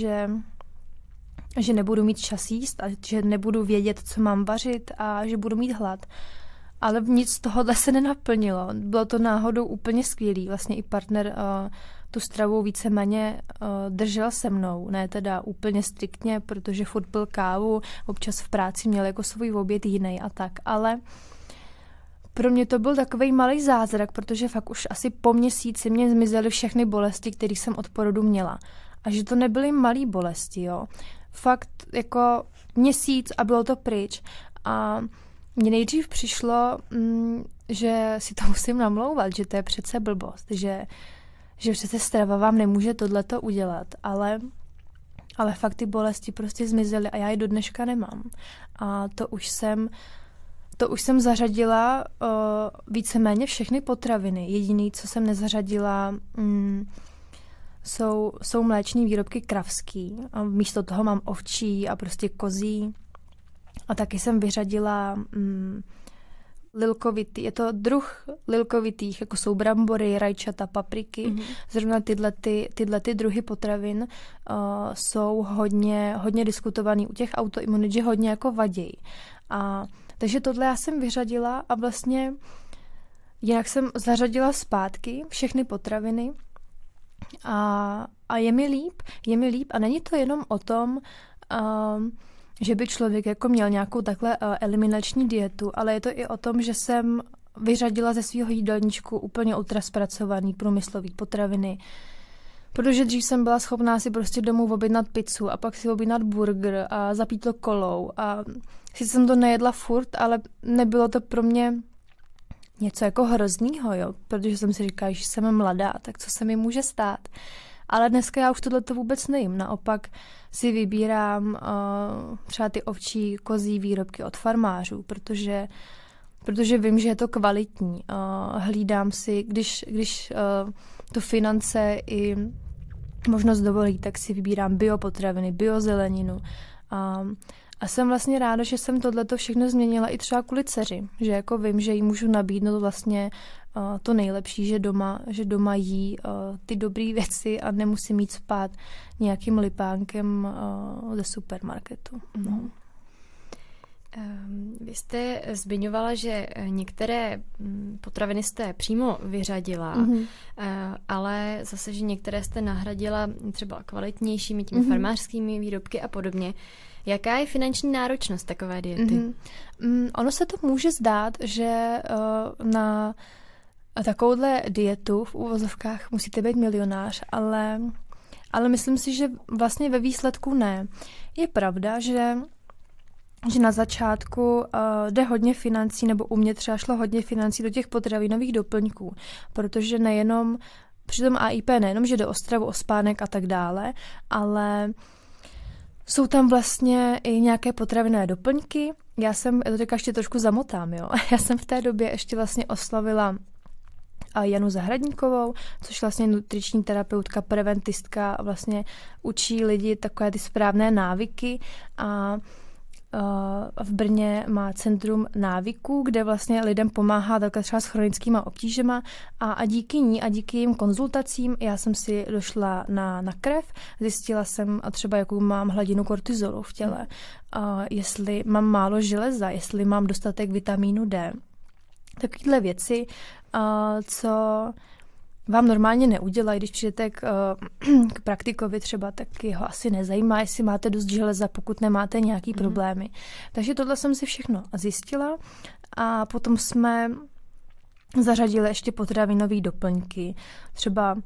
že nebudu mít čas jíst a že nebudu vědět, co mám vařit a že budu mít hlad. Ale nic z tohohle se nenaplnilo. Bylo to náhodou úplně skvělý. Vlastně i partner tu stravu víceméně držel se mnou. Ne teda úplně striktně, protože furt pil kávu, občas v práci měl jako svůj oběd jiný a tak. Ale pro mě to byl takovej malý zázrak, protože fakt už asi po měsíci mě zmizely všechny bolesti, které jsem od porodu měla. A že to nebyly malý bolesti, jo. Fakt jako měsíc a bylo to pryč. A mně nejdřív přišlo, že si to musím namlouvat, že to je přece blbost, že přece strava vám nemůže tohleto udělat, ale fakt ty bolesti prostě zmizely a já je do dneška nemám. A to už jsem zařadila víceméně všechny potraviny. Jediný, co jsem nezařadila, jsou mléčné výrobky kravský. A místo toho mám ovčí a prostě kozí. A taky jsem vyřadila lilkovitý, je to druh lilkovitých, jako jsou brambory, rajčata, papriky. Mm-hmm. Zrovna tyhle druhy potravin jsou hodně diskutovaný u těch autoimunit, že hodně jako vadějí. Takže tohle já jsem vyřadila a vlastně jinak jsem zařadila zpátky všechny potraviny a je mi líp a není to jenom o tom, že by člověk jako měl nějakou takhle eliminační dietu, ale je to i o tom, že jsem vyřadila ze svého jídelníčku úplně ultraspracovaný průmyslový potraviny. Protože dřív jsem byla schopná si prostě domů objednat pizzu a pak si objednat burger a zapít to kolou. A sice jsem to nejedla furt, ale nebylo to pro mě něco jako hroznýho, jo, protože jsem si říkala, že jsem mladá, tak co se mi může stát. Ale dneska já už tohleto vůbec nejím. Naopak si vybírám třeba ty ovčí, kozí výrobky od farmářů, protože vím, že je to kvalitní. Hlídám si, když to finance i možnost dovolí, tak si vybírám biopotraviny, biozeleninu. A jsem vlastně ráda, že jsem tohleto všechno změnila i třeba kvůli dceři. Že jako vím, že jí můžu nabídnout vlastně to nejlepší, že doma jí ty dobré věci a nemusím jít spát nějakým lipánkem ze supermarketu. No. Vy jste zmiňovala, že některé potraviny jste přímo vyřadila, ale zase, že některé jste nahradila třeba kvalitnějšími těmi farmářskými výrobky a podobně. Jaká je finanční náročnost takové diety? Ono se to může zdát, že na takovouhle dietu v uvozovkách musíte být milionář, ale myslím si, že vlastně ve výsledku ne. Je pravda, že na začátku jde hodně financí, nebo u mě třeba šlo hodně financí do těch potravinových doplňků, protože nejenom při tom AIP nejenom, že jde o stravu, o spánek a tak dále, ale jsou tam vlastně i nějaké potravinové doplňky. Já to teďka ještě trošku zamotám, jo. Já jsem v té době ještě vlastně oslavila Janu Zahradníkovou, což vlastně nutriční terapeutka, preventistka, vlastně učí lidi takové ty správné návyky a v Brně má centrum návyků, kde vlastně lidem pomáhá takhle třeba s chronickýma obtížema a díky ní a díky jejím konzultacím já jsem si došla na krev, zjistila jsem třeba, jakou mám hladinu kortizolu v těle, jestli mám málo železa, jestli mám dostatek vitamínu D. Takovéhle věci, co vám normálně neudělají, když přijdete k praktikovi třeba, tak jeho asi nezajímá, jestli máte dost železa, pokud nemáte nějaký problémy. Takže tohle jsem si všechno zjistila a potom jsme zařadili ještě potravinové doplňky. Třeba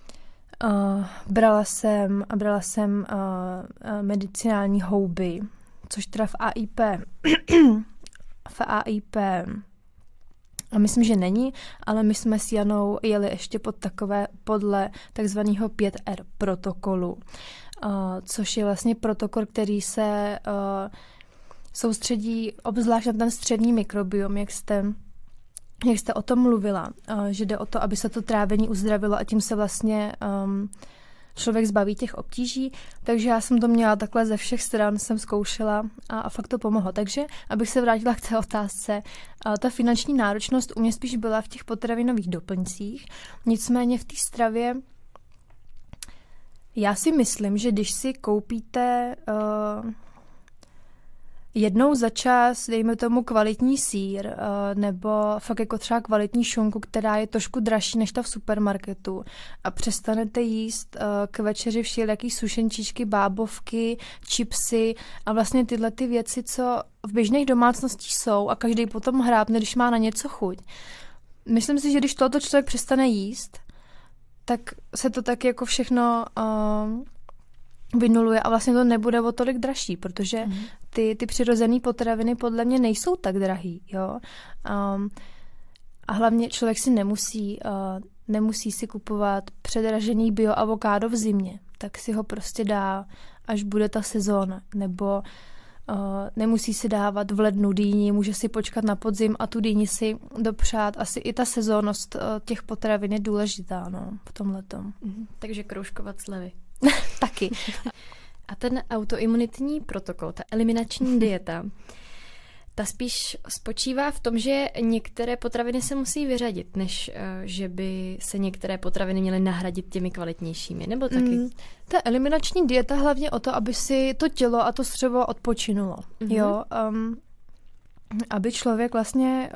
brala jsem medicinální houby, což teda v AIP a myslím, že není, ale my jsme s Janou jeli ještě podle takzvaného 5R protokolu, což je vlastně protokol, který se soustředí obzvlášť na ten střední mikrobiom, jak jste o tom mluvila, že jde o to, aby se to trávení uzdravilo a tím se vlastně člověk zbaví těch obtíží, takže já jsem to měla takhle ze všech stran, jsem zkoušela a fakt to pomohlo. Takže, abych se vrátila k té otázce, ta finanční náročnost u mě spíš byla v těch potravinových doplňcích, nicméně v té stravě já si myslím, že když si koupíte jednou za čas, dejme tomu kvalitní sýr, nebo fakt jako třeba kvalitní šunku, která je trošku dražší než ta v supermarketu a přestanete jíst k večeři všelijaký sušenčičky, bábovky, chipsy a vlastně tyhle ty věci, co v běžných domácnostích jsou a každý potom hrábne, když má na něco chuť. Myslím si, že když tohoto člověk přestane jíst, tak se to tak jako všechno vynuluje a vlastně to nebude o tolik dražší, protože ty přirozené potraviny podle mě nejsou tak drahý, jo. A hlavně člověk si nemusí si kupovat předražený bioavokádo v zimě, tak si ho prostě dá, až bude ta sezóna, nebo nemusí si dávat v lednu dýni, může si počkat na podzim a tu dýni si dopřát. Asi i ta sezónnost těch potravin je důležitá, no, v tomhletom. Takže kroužkovat slevy. Taky. A ten autoimunitní protokol, ta eliminační dieta, ta spíš spočívá v tom, že některé potraviny se musí vyřadit, než že by se některé potraviny měly nahradit těmi kvalitnějšími, nebo taky? Ta eliminační dieta hlavně o to, aby si to tělo a to střevo odpočinulo. Jo? Aby člověk vlastně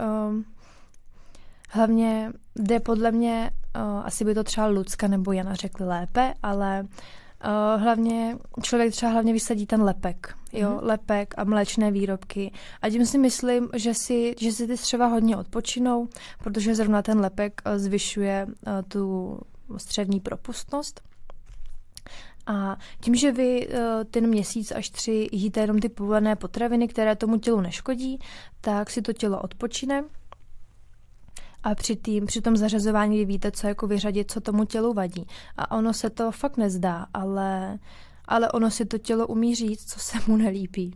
hlavně jde podle mě, asi by to třeba Lucka nebo Jana řekli lépe, ale hlavně člověk třeba hlavně vysadí ten lepek, jo, lepek a mléčné výrobky. A tím si myslím, že si ty střeva hodně odpočinou, protože zrovna ten lepek zvyšuje tu střevní propustnost. A tím, že vy ten měsíc až 3 jíte jenom ty povolené potraviny, které tomu tělu neškodí, tak si to tělo odpočine. A při tom zařazování vy víte, co jako vyřadit, co tomu tělu vadí. A ono se to fakt nezdá, ale ono si to tělo umí říct, co se mu nelíbí.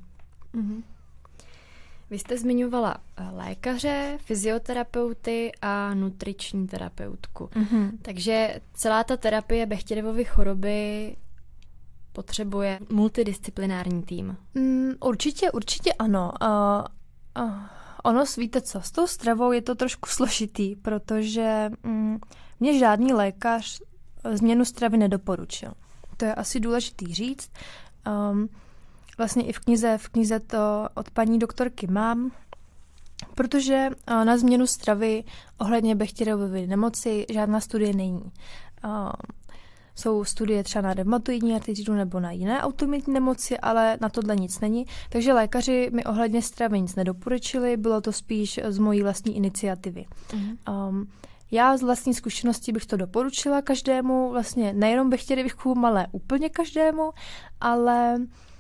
Vy jste zmiňovala lékaře, fyzioterapeuty a nutriční terapeutku. Takže celá ta terapie Bechterevovy choroby potřebuje multidisciplinární tým. Určitě ano. Ono, víte co, s tou stravou je to trošku složitý, protože mě žádný lékař změnu stravy nedoporučil. To je asi důležitý říct. Vlastně i v knize to od paní doktorky mám, protože na změnu stravy ohledně Bechterevovy nemoci žádná studie není. Jsou studie třeba na reumatoidní artritidu nebo na jiné autoimunitní nemoci, ale na tohle nic není. Takže lékaři mi ohledně stravy nic nedoporučili, bylo to spíš z mojí vlastní iniciativy. Já z vlastní zkušenosti bych to doporučila každému, vlastně nejenom Bechterevichům, ale úplně každému, ale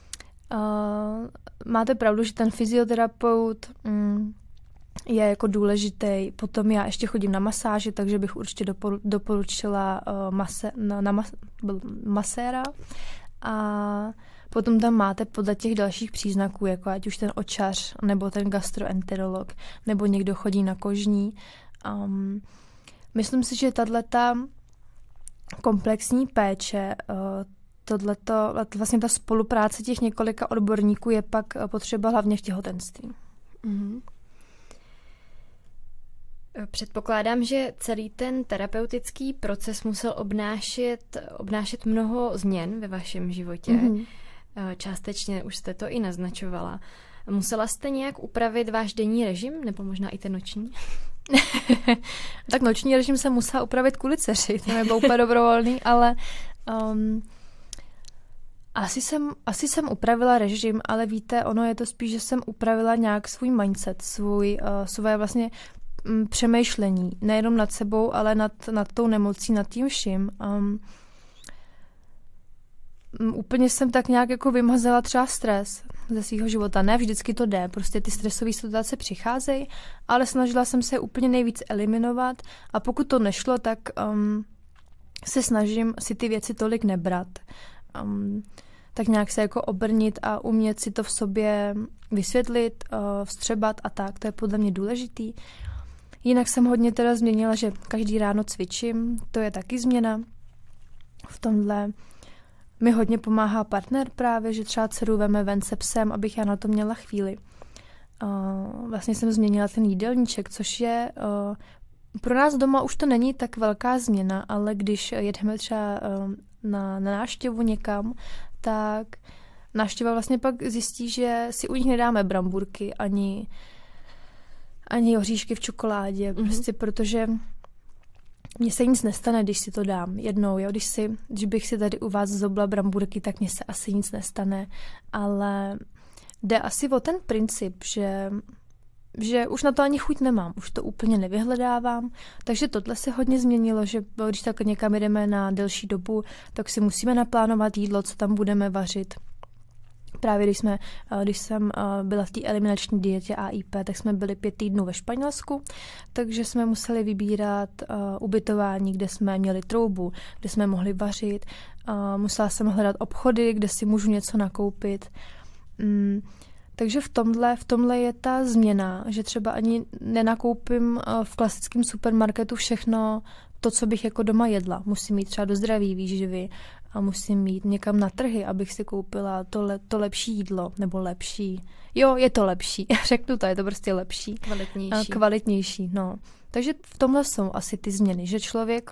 máte pravdu, že ten fyzioterapeut je jako důležitý. Potom já ještě chodím na masáže, takže bych určitě doporučila maséra. A potom tam máte podle těch dalších příznaků, jako ať už ten očař, nebo ten gastroenterolog, nebo někdo chodí na kožní. Myslím si, že tato komplexní péče, vlastně ta spolupráce těch několika odborníků je pak potřeba hlavně v těhotenství. Předpokládám, že celý ten terapeutický proces musel obnášet mnoho změn ve vašem životě. Částečně už jste to i naznačovala. Musela jste nějak upravit váš denní režim, nebo možná i ten noční? Tak noční režim jsem musela upravit kvůli dceři, to nebylo úplně dobrovolný, ale asi jsem upravila režim, ale víte, ono je to spíš, že jsem upravila nějak svůj mindset, svoje vlastně přemýšlení, nejenom nad sebou, ale nad tou nemocí, nad tím vším. Úplně jsem tak nějak jako vymazala třeba stres ze svého života. Ne, vždycky to jde, prostě ty stresové situace přicházejí, ale snažila jsem se úplně nejvíc eliminovat a pokud to nešlo, tak se snažím si ty věci tolik nebrat. Tak nějak se jako obrnit a umět si to v sobě vysvětlit, vstřebat a tak, to je podle mě důležitý. Jinak jsem hodně teda změnila, že každý ráno cvičím, to je taky změna. V tomhle mi hodně pomáhá partner právě, že třeba dceru veme ven se psem, abych já na to měla chvíli. Vlastně jsem změnila ten jídelníček, což je pro nás doma už to není tak velká změna, ale když jedeme třeba na návštěvu někam, tak návštěva vlastně pak zjistí, že si u nich nedáme bramburky ani oříšky v čokoládě, prostě protože mně se nic nestane, když si to dám jednou, jo? Když bych si tady u vás zobla bramburky, tak mně se asi nic nestane, ale jde asi o ten princip, že už na to ani chuť nemám, už to úplně nevyhledávám, takže tohle se hodně změnilo, že když tak někam jdeme na delší dobu, tak si musíme naplánovat jídlo, co tam budeme vařit. Právě když jsem byla v té eliminační dietě AIP, tak jsme byli 5 týdnů ve Španělsku, takže jsme museli vybírat ubytování, kde jsme měli troubu, kde jsme mohli vařit. Musela jsem hledat obchody, kde si můžu něco nakoupit. Takže v tomhle je ta změna, že třeba ani nenakoupím v klasickém supermarketu všechno to, co bych jako doma jedla. Musím jít třeba do zdraví výživy a musím jít někam na trhy, abych si koupila to lepší jídlo, nebo lepší. Jo, je to lepší, řeknu to, je to prostě lepší. Kvalitnější, no. Takže v tomhle jsou asi ty změny, že člověk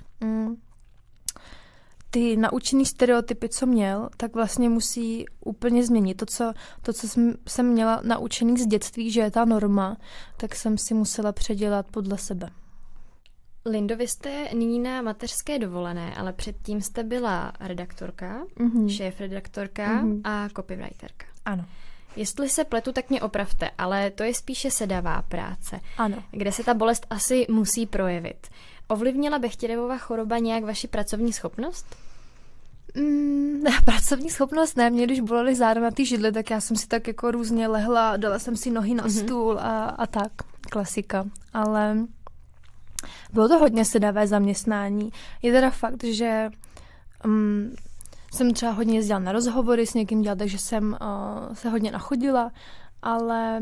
ty naučený stereotypy, co měl, tak vlastně musí úplně změnit. To, co jsem měla naučený z dětství, že je ta norma, tak jsem si musela předělat podle sebe. Lindo, vy jste nyní na mateřské dovolené, ale předtím jste byla redaktorka, šéfredaktorka a copywriterka. Ano. Jestli se pletu, tak mě opravte, ale to je spíše sedavá práce. Ano. Kde se ta bolest asi musí projevit. Ovlivnila Bechterevova choroba nějak vaši pracovní schopnost? Pracovní schopnost ne, mě když bolely záda na ty židli, tak já jsem si tak jako různě lehla, dala jsem si nohy na stůl a tak, klasika. Ale bylo to hodně sedavé zaměstnání. Je teda fakt, že jsem třeba hodně jezdila na rozhovory s někým dělat, takže jsem se hodně nachodila, ale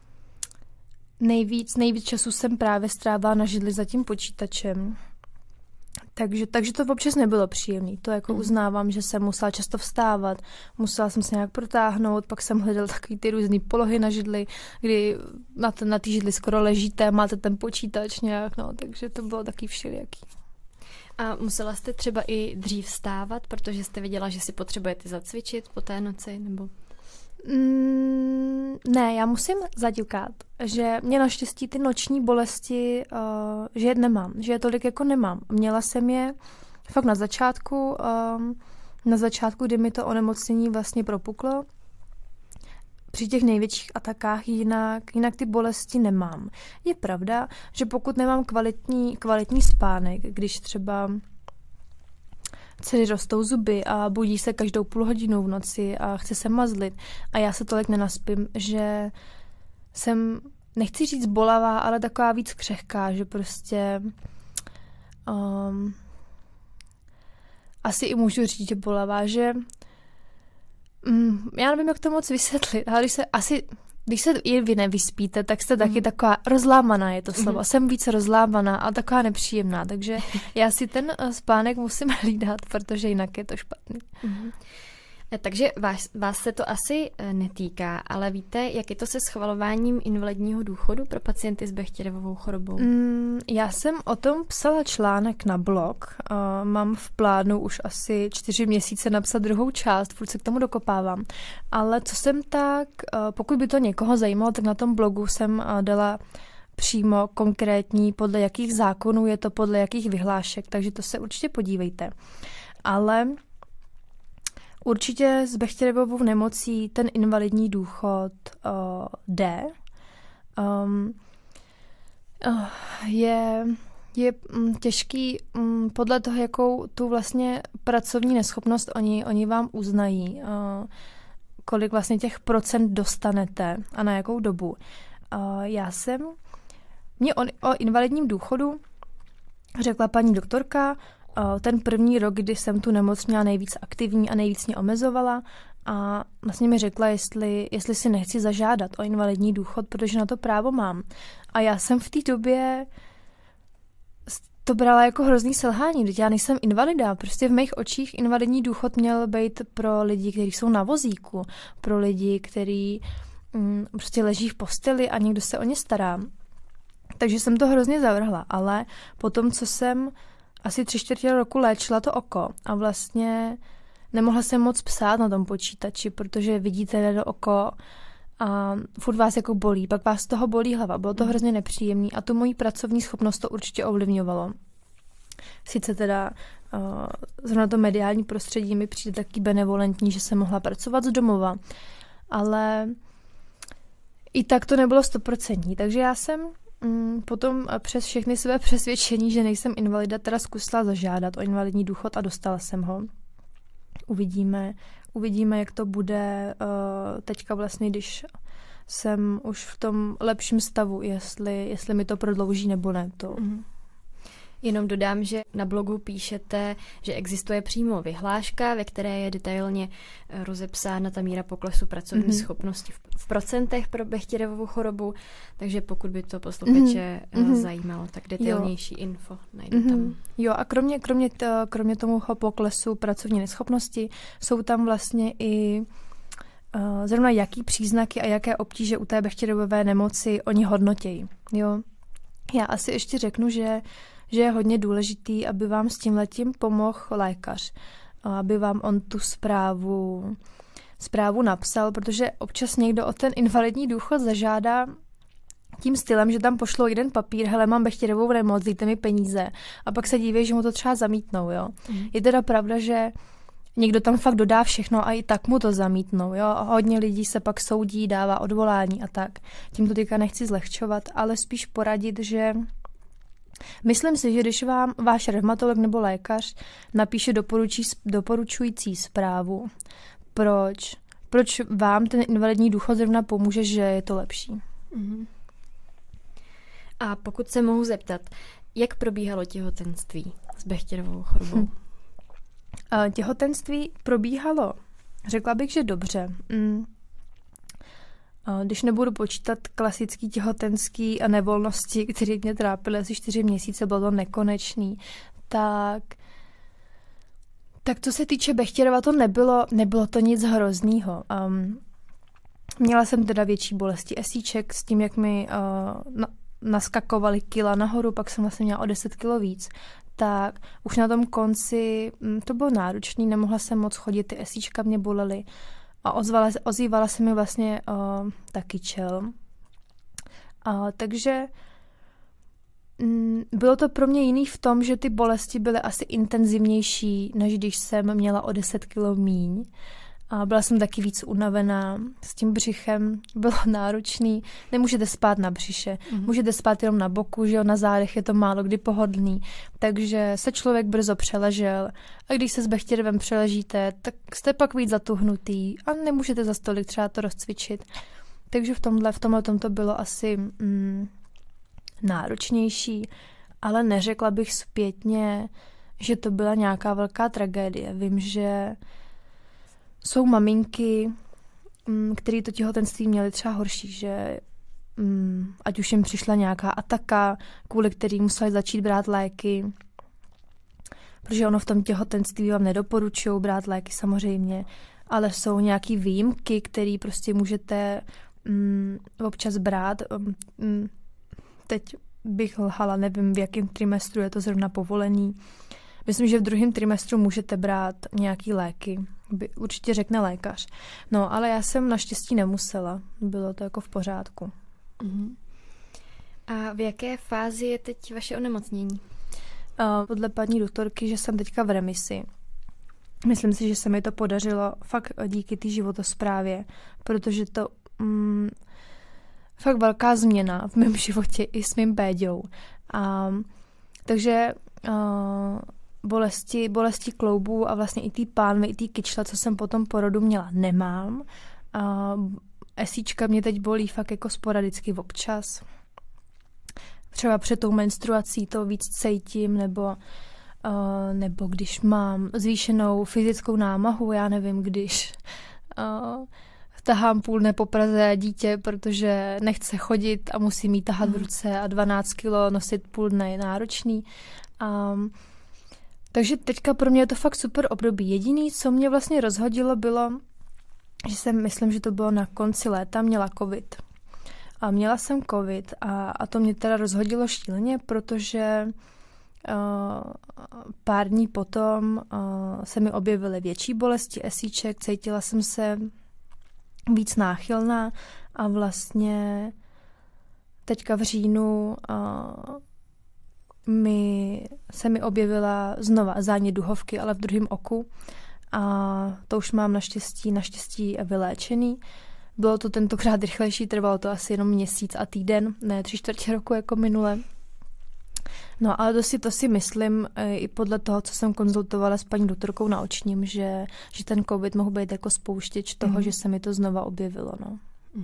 nejvíc času jsem právě strávila na židli za tím počítačem. Takže to občas nebylo příjemné. To jako uznávám, že jsem musela často vstávat, musela jsem se nějak protáhnout, pak jsem hledala takový ty různý polohy na židli, kdy na té židli skoro ležíte, máte ten počítač nějak, no, takže to bylo taky všelijaký. A musela jste třeba i dřív vstávat, protože jste věděla, že si potřebujete zacvičit po té noci, nebo? Ne, já musím zaťukat, že mě naštěstí ty noční bolesti, že je nemám, že je tolik jako nemám. Měla jsem je fakt na začátku, kdy mi to onemocnění vlastně propuklo. Při těch největších atakách jinak ty bolesti nemám. Je pravda, že pokud nemám kvalitní spánek, když třeba dceři rostou zuby a budí se každou půl hodinu v noci a chce se mazlit a já se tolik nenaspím, že jsem, nechci říct bolavá, ale taková víc křehká, že prostě asi i můžu říct, že bolavá, že já nevím, jak to moc vysvětlit, ale když se i vy nevyspíte, tak jste taky taková rozlámaná, je to slovo. Jsem víc rozlámaná a taková nepříjemná, takže já si ten spánek musím hlídat, protože jinak je to špatný. Takže vás se to asi netýká, ale víte, jak je to se schvalováním invalidního důchodu pro pacienty s Bechterevovou chorobou? Já jsem o tom psala článek na blog. Mám v plánu už asi 4 měsíce napsat druhou část, furt se k tomu dokopávám. Ale co jsem tak, pokud by to někoho zajímalo, tak na tom blogu jsem dala přímo konkrétní, podle jakých zákonů je to, podle jakých vyhlášek, takže to se určitě podívejte. Ale určitě s Bechterevovou nemocí ten invalidní důchod jde. Je těžký podle toho, jakou tu vlastně pracovní neschopnost oni vám uznají, kolik vlastně těch procent dostanete a na jakou dobu. Mě o invalidním důchodu řekla paní doktorka ten první rok, kdy jsem tu nemoc měla nejvíc aktivní a nejvíc mě omezovala a vlastně mi řekla, jestli si nechci zažádat o invalidní důchod, protože na to právo mám. A já jsem v té době to brala jako hrozný selhání, protože já nejsem invalida. Prostě v mých očích invalidní důchod měl být pro lidi, kteří jsou na vozíku, pro lidi, kteří prostě leží v posteli a někdo se o ně stará. Takže jsem to hrozně zavrhla, ale potom, co jsem asi 3/4 roku léčila to oko a vlastně nemohla jsem moc psát na tom počítači, protože vidíte do oko a furt vás jako bolí, pak vás z toho bolí hlava. Bylo to hrozně nepříjemné a tu moji pracovní schopnost to určitě ovlivňovalo. Sice teda zrovna to mediální prostředí mi přijde taky benevolentní, že jsem mohla pracovat z domova, ale i tak to nebylo 100%. Takže já jsem potom přes všechny své přesvědčení, že nejsem invalida, teda zkusila zažádat o invalidní důchod a dostala jsem ho. Uvidíme, jak to bude teďka vlastně, když jsem už v tom lepším stavu, jestli mi to prodlouží nebo ne. Jenom dodám, že na blogu píšete, že existuje přímo vyhláška, ve které je detailně rozepsána ta míra poklesu pracovní schopnosti v procentech pro Bechterevovu chorobu, takže pokud by to posluchače zajímalo, tak detailnější info najdu tam. Jo, a kromě tomu poklesu pracovní neschopnosti jsou tam vlastně i zrovna jaký příznaky a jaké obtíže u té Bechterevové nemoci oni hodnotějí. Jo. Já asi ještě řeknu, že je hodně důležitý, aby vám s tímhletím pomohl lékař, aby vám on tu zprávu napsal, protože občas někdo o ten invalidní důchod zažádá tím stylem, že tam pošlou jeden papír, hele, mám Bechterovou nemoc, dejte mi peníze, a pak se díví, že mu to třeba zamítnou, jo. Je teda pravda, že někdo tam fakt dodá všechno a i tak mu to zamítnou, jo. Hodně lidí se pak soudí, dává odvolání a tak. Tím to teďka nechci zlehčovat, ale spíš poradit, že myslím si, že když vám váš revmatolog nebo lékař napíše doporučující zprávu, proč vám ten invalidní důchod zrovna pomůže, že je to lepší. A pokud se mohu zeptat, jak probíhalo těhotenství s Bechterovou chorobou? Těhotenství probíhalo, řekla bych, že dobře. Když nebudu počítat klasický těhotenský a nevolnosti, které mě trápily asi 4 měsíce, bylo to nekonečný, tak co se týče Bechterova, to nebylo to nic hroznýho. Měla jsem teda větší bolesti esíček s tím, jak mi naskakovaly kila nahoru, pak jsem vlastně měla o 10 kilo víc. Tak už na tom konci to bylo náročný, nemohla jsem moc chodit, ty esíčka mě bolely. A ozývala se mi vlastně taky čel. Takže bylo to pro mě jiný v tom, že ty bolesti byly asi intenzivnější, než když jsem měla o 10 kilo míň. A byla jsem taky víc unavená, s tím břichem bylo náročný. Nemůžete spát na břiše, můžete spát jenom na boku, že jo, na zádech je to málo kdy pohodlný. Takže se člověk brzo přeležel a když se s Bechterevem přeležíte, tak jste pak víc zatuhnutý a nemůžete za stolik třeba to rozcvičit. Takže v tomhle to bylo asi náročnější, ale neřekla bych zpětně, že to byla nějaká velká tragédie. Vím, že jsou maminky, které to těhotenství měly třeba horší, že ať už jim přišla nějaká ataka, kvůli který museli začít brát léky, protože ono v tom těhotenství vám nedoporučují brát léky samozřejmě, ale jsou nějaký výjimky, které prostě můžete občas brát. Teď bych lhala, nevím, v jakém trimestru je to zrovna povolený. Myslím, že v 2. trimestru můžete brát nějaký léky. Určitě řekne lékař. No, ale já jsem naštěstí nemusela. Bylo to jako v pořádku. A v jaké fázi je teď vaše onemocnění? Podle paní doktorky, že jsem teďka v remisi. Myslím si, že se mi to podařilo fakt díky té životosprávě, protože to fakt velká změna v mém životě i s mým Béďou. Takže bolesti kloubů a vlastně i té pánve, i té kyčle, co jsem potom porodu měla, nemám. Esíčka mě teď bolí fakt jako sporadicky občas. Třeba před tou menstruací to víc cítím, nebo když mám zvýšenou fyzickou námahu, já nevím, když tahám půl dne po Praze dítě, protože nechce chodit a musí mít tahat v ruce a 12 kilo nosit půl dne je náročný. Takže teďka pro mě je to fakt super období. Jediný, co mě vlastně rozhodilo, bylo, že jsem, myslím, že to bylo na konci léta, měla covid. A měla jsem covid a to mě teda rozhodilo šíleně, protože pár dní potom se mi objevily větší bolesti esíček, cítila jsem se víc náchylná a vlastně teďka v říjnu se mi objevila znova zánět duhovky, ale v druhém oku a to už mám naštěstí vyléčený. Bylo to tentokrát rychlejší, trvalo to asi jenom měsíc a týden, ne 3/4 roku jako minule. No ale to si myslím i podle toho, co jsem konzultovala s paní doktorkou na očním, že ten covid mohl být jako spouštěč toho, že se mi to znova objevilo. No.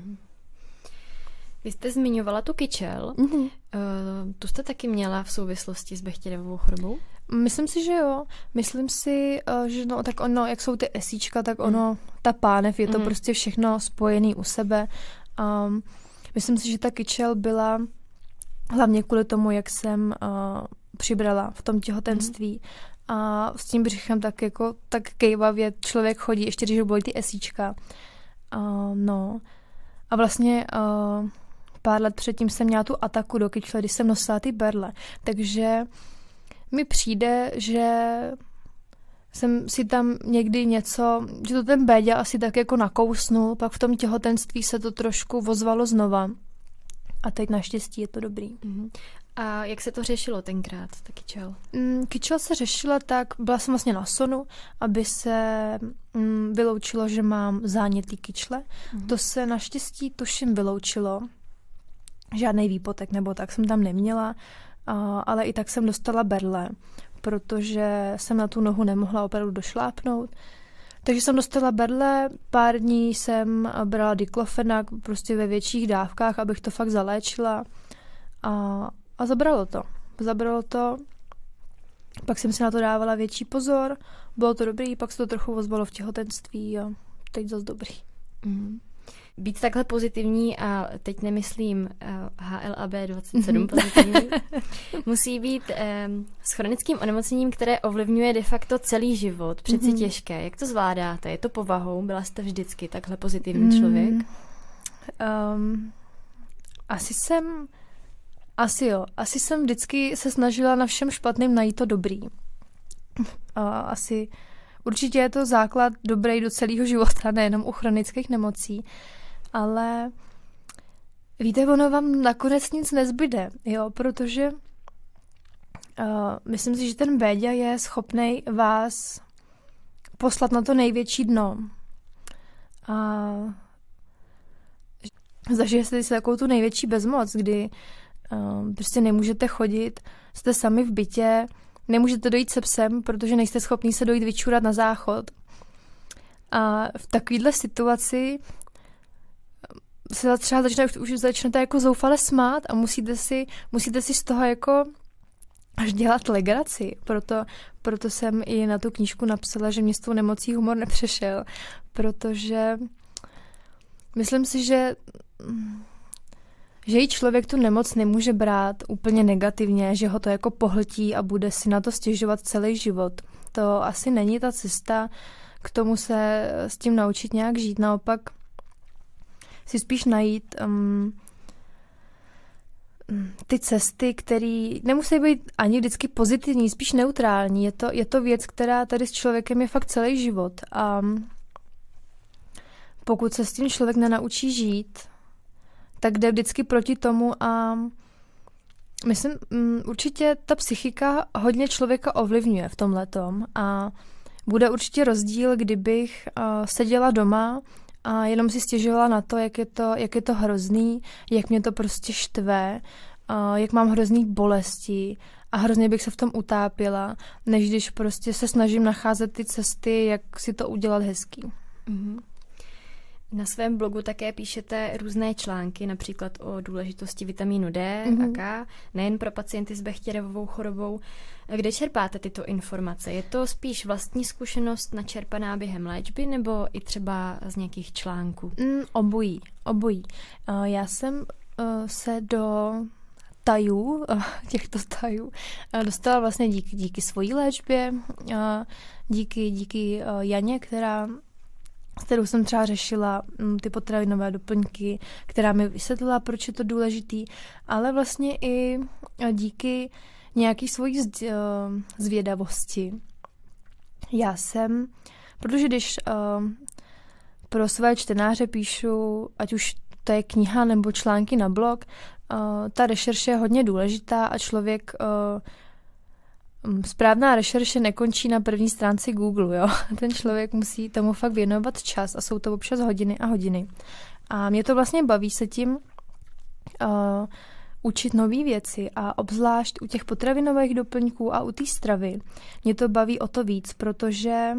Vy jste zmiňovala tu kyčel. Tu jste taky měla v souvislosti s Bechterevovou chorobou? Myslím si, že jo. Myslím si, že no, tak ono, jak jsou ty esíčka, tak ono, ta pánev, je to prostě všechno spojený u sebe. Myslím si, že ta kyčel byla hlavně kvůli tomu, jak jsem přibrala v tom těhotenství. A s tím břichem tak kejvavě člověk chodí, ještě když ho bolí ty esíčka. No. A vlastně pár let předtím jsem měla tu ataku do kyčle, když jsem nosila ty berle. Takže mi přijde, že jsem si tam někdy něco, že to ten Béďa asi tak jako nakousnul, pak v tom těhotenství se to trošku ozvalo znova. A teď naštěstí je to dobrý. A jak se to řešilo tenkrát, ta kyčel? Kyčel se řešila tak, byla jsem vlastně na sonu, aby se vyloučilo, že mám zánětlý kyčle. To se naštěstí tuším vyloučilo. Žádnej výpotek nebo tak jsem tam neměla, ale i tak jsem dostala berle, protože jsem na tu nohu nemohla opravdu došlápnout. Takže jsem dostala berle, pár dní jsem brala diklofenak prostě ve větších dávkách, abych to fakt zaléčila a zabralo to. Pak jsem si na to dávala větší pozor, bylo to dobrý, pak se to trochu ozvalo v těhotenství a teď zase dobrý. Být takhle pozitivní, a teď nemyslím HLA-B27 pozitivní, musí být s chronickým onemocněním, které ovlivňuje de facto celý život. Přeci těžké. Jak to zvládáte? Je to povahou? Byla jste vždycky takhle pozitivní člověk? Asi jsem vždycky se snažila na všem špatným najít to dobrý. Určitě je to základ dobrý do celého života, nejenom u chronických nemocí. Ale víte, ono vám nakonec nic nezbyde, jo, protože myslím si, že ten Béďa je schopnej vás poslat na to největší dno. A zažijete si takovou tu největší bezmoc, kdy prostě nemůžete chodit, jste sami v bytě, nemůžete dojít se psem, protože nejste schopní se dojít vyčůrat na záchod. A v takovéhle situaci se třeba začnete jako zoufale smát a musíte si z toho jako až dělat legraci. Proto jsem i na tu knížku napsala, že mě s tou nemocí humor nepřešel, protože myslím si, že i člověk tu nemoc nemůže brát úplně negativně, že ho to jako pohltí a bude si na to stěžovat celý život. To asi není ta cesta k tomu se s tím naučit nějak žít. Naopak si spíš najít ty cesty, které nemusí být ani vždycky pozitivní, spíš neutrální. Je to věc, která tady s člověkem je fakt celý život. A pokud se s tím člověk nenaučí žít, tak jde vždycky proti tomu a Myslím, určitě ta psychika hodně člověka ovlivňuje v tomhletom a bude určitě rozdíl, kdybych seděla doma a jenom si stěžovala na to, jak je to hrozný, jak mě to prostě štve, jak mám hrozný bolesti a hrozně bych se v tom utápěla, než když prostě se snažím nacházet ty cesty, jak si to udělat hezký. Mm-hmm. Na svém blogu také píšete různé články, například o důležitosti vitamínu D a K, nejen pro pacienty s Bechterevovou chorobou. Kde čerpáte tyto informace? Je to spíš vlastní zkušenost načerpaná během léčby nebo i třeba z nějakých článků? Obojí. Já jsem se do těchto tajů dostala vlastně díky svojí léčbě, díky Janě, s kterou jsem třeba řešila ty potravinové doplňky, která mi vysvětlila, proč je to důležitý, ale vlastně i díky nějaký svojí zvědavosti. Protože když pro své čtenáře píšu, ať už to je kniha nebo články na blog, ta rešerše je hodně důležitá a správná rešerše nekončí na první stránce Google, jo. Ten člověk musí tomu fakt věnovat čas a jsou to občas hodiny a hodiny. A mě to vlastně baví se tím učit nové věci a obzvlášť u těch potravinových doplňků a u té stravy. Mě to baví o to víc, protože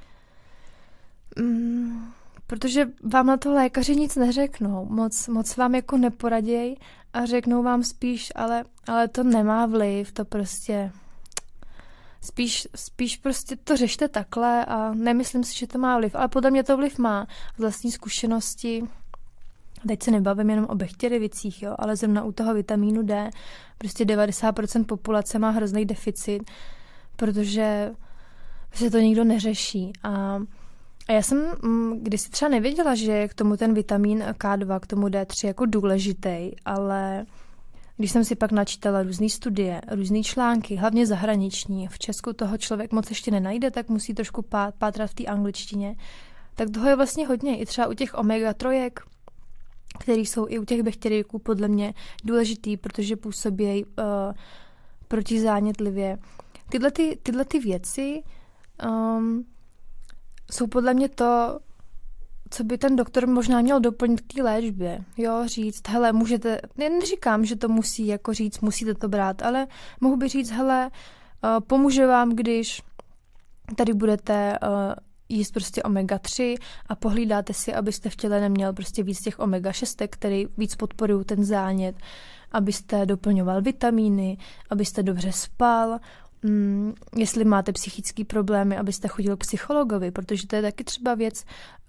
vám na to lékaři nic neřeknou. Moc vám jako neporaděj a řeknou vám spíš, ale to nemá vliv, to prostě spíš prostě to řešte takhle a nemyslím si, že to má vliv, ale podle mě to vliv má z vlastní zkušenosti. Teď se nebavím jenom o Bechterevicích, jo, ale zrovna u toho vitamínu D prostě 90% populace má hrozný deficit, protože se to nikdo neřeší. A já jsem kdysi třeba nevěděla, že je k tomu ten vitamin K2, k tomu D3 jako důležitý, ale když jsem si pak načítala různé studie, různé články, hlavně zahraniční, v Česku toho člověk moc ještě nenajde, tak musí trošku pátrat v té angličtině, tak toho je vlastně hodně. I třeba u těch omega-3, které jsou i u těch Bechteriků podle mě důležitý, protože působí protizánětlivě. Tyhle ty věci jsou podle mě to, co by ten doktor možná měl doplnit k té léčbě. Jo, říct, hele, můžete, neříkám, že to musí jako říct, musíte to brát, ale mohu by říct, hele, pomůže vám, když tady budete jíst prostě omega-3 a pohlídáte si, abyste v těle neměl prostě víc těch omega-6, který víc podporují ten zánět, abyste doplňoval vitamíny, abyste dobře spal, jestli máte psychické problémy, abyste chodil k psychologovi, protože to je taky třeba věc,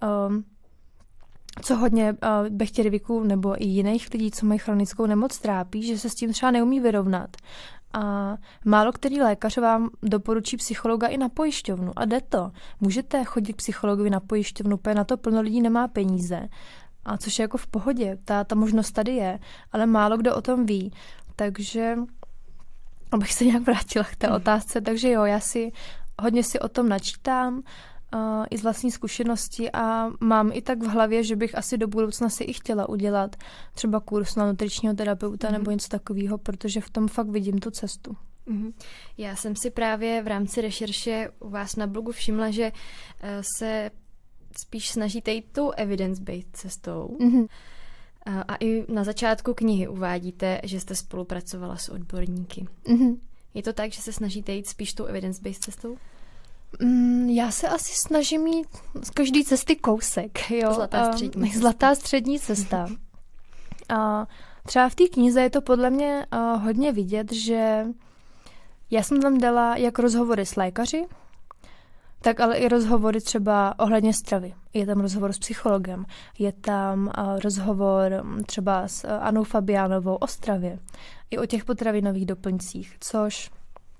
co hodně Bechtereviků nebo i jiných lidí, co mají chronickou nemoc, trápí, že se s tím třeba neumí vyrovnat. A málo který lékař vám doporučí psychologa i na pojišťovnu. A jde to. Můžete chodit k psychologovi na pojišťovnu, protože na to plno lidí nemá peníze. A což je jako v pohodě. Ta možnost tady je, ale málo kdo o tom ví. Takže abych se nějak vrátila k té otázce, takže jo, já hodně si o tom načítám, i z vlastní zkušenosti a mám i tak v hlavě, že bych asi do budoucna si i chtěla udělat třeba kurz na nutričního terapeuta nebo něco takového, protože v tom fakt vidím tu cestu. Já jsem si právě v rámci rešerše u vás na blogu všimla, že se spíš snažíte jít tou evidence-based cestou. A i na začátku knihy uvádíte, že jste spolupracovala s odborníky. Je to tak, že se snažíte jít spíš tou evidence-based cestou? Já se asi snažím mít z každé cesty kousek. Jo? Zlatá střední cesta. A třeba v té knize je to podle mě hodně vidět, že já jsem tam dala jak rozhovory s lékaři, tak ale i rozhovory třeba ohledně stravy. Je tam rozhovor s psychologem, je tam rozhovor třeba s Anou Fabiánovou o stravě, i o těch potravinových doplňcích, což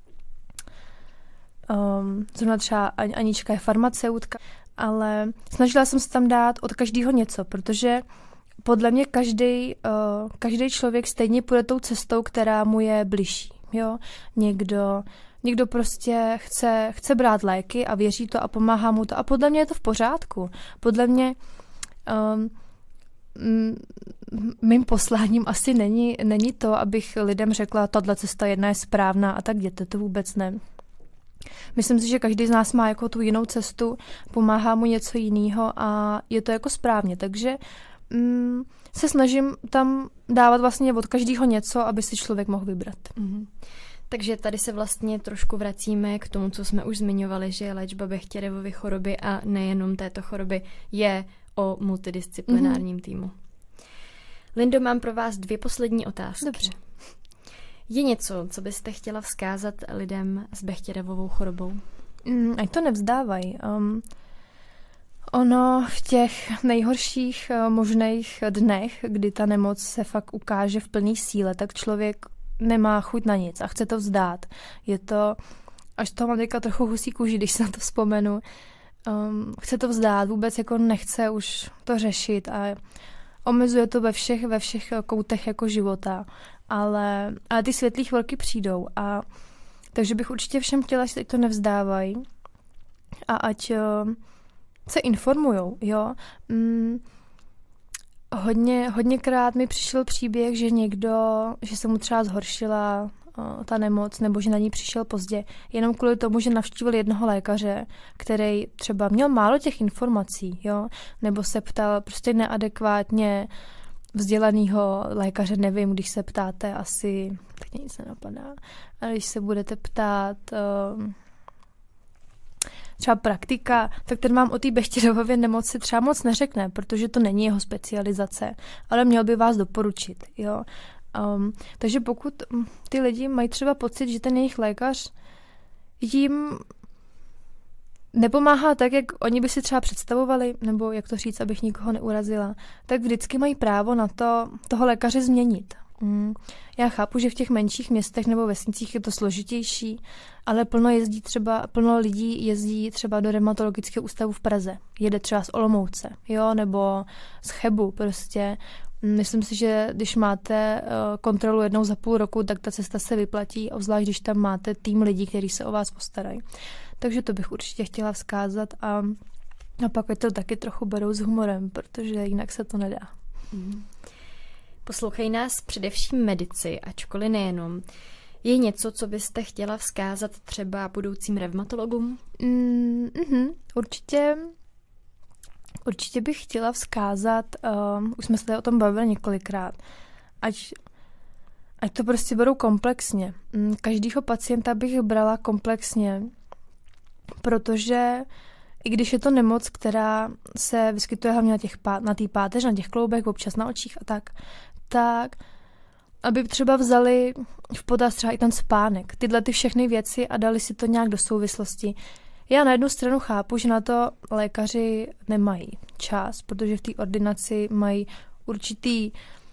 zrovna třeba Anička je farmaceutka, ale snažila jsem se tam dát od každého něco, protože podle mě každý člověk stejně půjde tou cestou, která mu je bližší. Jo? Někdo prostě chce brát léky a věří to a pomáhá mu to a podle mě je to v pořádku. Podle mě mým posláním asi není to, abych lidem řekla, tato cesta jedna je správná a tak jděte, to vůbec ne. Myslím si, že každý z nás má jako tu jinou cestu, pomáhá mu něco jiného a je to jako správně, takže se snažím tam dávat vlastně od každého něco, aby si člověk mohl vybrat. Takže tady se vlastně trošku vracíme k tomu, co jsme už zmiňovali, že léčba Bechterevovy choroby a nejenom této choroby je o multidisciplinárním týmu. Lindo, mám pro vás 2 poslední otázky. Dobře. Je něco, co byste chtěla vzkázat lidem s Bechterevovou chorobou? Ať to nevzdávají. Ono v těch nejhorších možných dnech, kdy ta nemoc se fakt ukáže v plné síle, tak člověk nemá chuť na nic a chce to vzdát. Je to, až toho mám teďka trochu husí kůži, když se na to vzpomenu, chce to vzdát, vůbec jako nechce už to řešit a omezuje to ve všech koutech jako života. Ale ty světlý chvilky přijdou a takže bych určitě všem chtěla, že to nevzdávají a ať se informujou, jo. Hodněkrát mi přišel příběh, že se mu třeba zhoršila ta nemoc, nebo že na ní přišel pozdě, jenom kvůli tomu, že navštívil jednoho lékaře, který třeba měl málo těch informací, jo, nebo se ptal prostě neadekvátně vzdělanýho lékaře, nevím, když se ptáte asi, tak mě nic nenapadá, ale když se budete ptát třeba praktika, tak ten vám o té Bechterevově nemoci třeba moc neřekne, protože to není jeho specializace, ale měl by vás doporučit, jo. Takže pokud ty lidi mají třeba pocit, že ten jejich lékař jim nepomáhá tak, jak oni by si třeba představovali, nebo jak to říct, abych nikoho neurazila, tak vždycky mají právo na to toho lékaře změnit. Já chápu, že v těch menších městech nebo vesnicích je to složitější, ale plno lidí jezdí třeba do revmatologického ústavu v Praze. Jede třeba z Olomouce, jo, nebo z Chebu prostě. Myslím si, že když máte kontrolu jednou za půl roku, tak ta cesta se vyplatí, obzvlášť když tam máte tým lidí, kteří se o vás postarají. Takže to bych určitě chtěla vzkázat a pak to taky trochu berou s humorem, protože jinak se to nedá. Poslouchají nás především medici, ačkoliv nejenom. Je něco, co byste chtěla vzkázat třeba budoucím revmatologům? Určitě bych chtěla vzkázat, už jsme se tady o tom bavili několikrát, ať to prostě berou komplexně. Každýho pacienta bych brala komplexně, protože i když je to nemoc, která se vyskytuje hlavně na té páteři, na těch kloubech, občas na očích a tak aby třeba vzali v potaz třeba i ten spánek, tyhle ty všechny věci a dali si to nějak do souvislosti. Já na jednu stranu chápu, že na to lékaři nemají čas, protože v té ordinaci mají určitý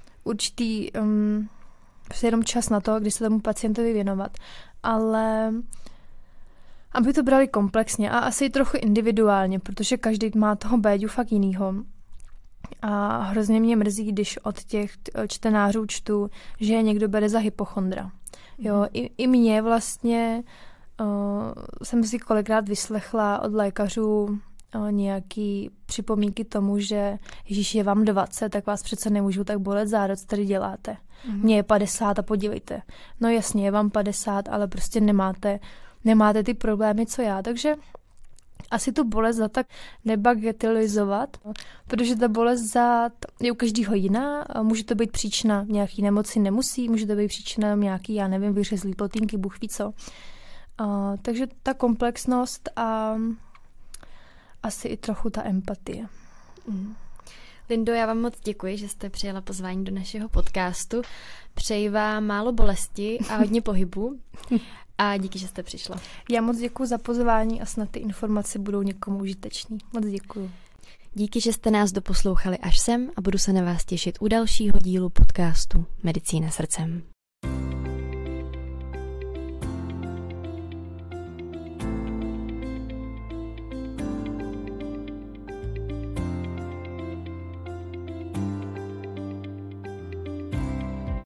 prostě jenom čas na to, kdy se tomu pacientovi věnovat. Ale aby to brali komplexně a asi trochu individuálně, protože každý má toho béďu fakt jinýho. A hrozně mě mrzí, když od těch čtenářů čtu, že je někdo bere za hypochondra. Jo, i mě vlastně jsem si kolikrát vyslechla od lékařů nějaký připomínky tomu, že Ježíš, je vám 20, tak vás přece nemůžu tak bolet záda, co tady děláte. Mně je 50 a podívejte. No jasně, je vám 50, ale prostě nemáte ty problémy, co já. Takže asi tu bolest zad tak nebagatelizovat, protože ta bolest zad je u každého jiná. Může to být příčina nějaký nemoci, nemusí, může to být příčina nějaký, já nevím, vyřezlý plotínky, bůh ví co. Takže ta komplexnost a asi i trochu ta empatie. Lindo, já vám moc děkuji, že jste přijala pozvání do našeho podcastu. Přeji vám málo bolesti a hodně pohybu. A díky, že jste přišla. Já moc děkuji za pozvání a snad ty informace budou někomu užitečný. Moc děkuji. Díky, že jste nás doposlouchali až sem a budu se na vás těšit u dalšího dílu podcastu Medicína srdcem.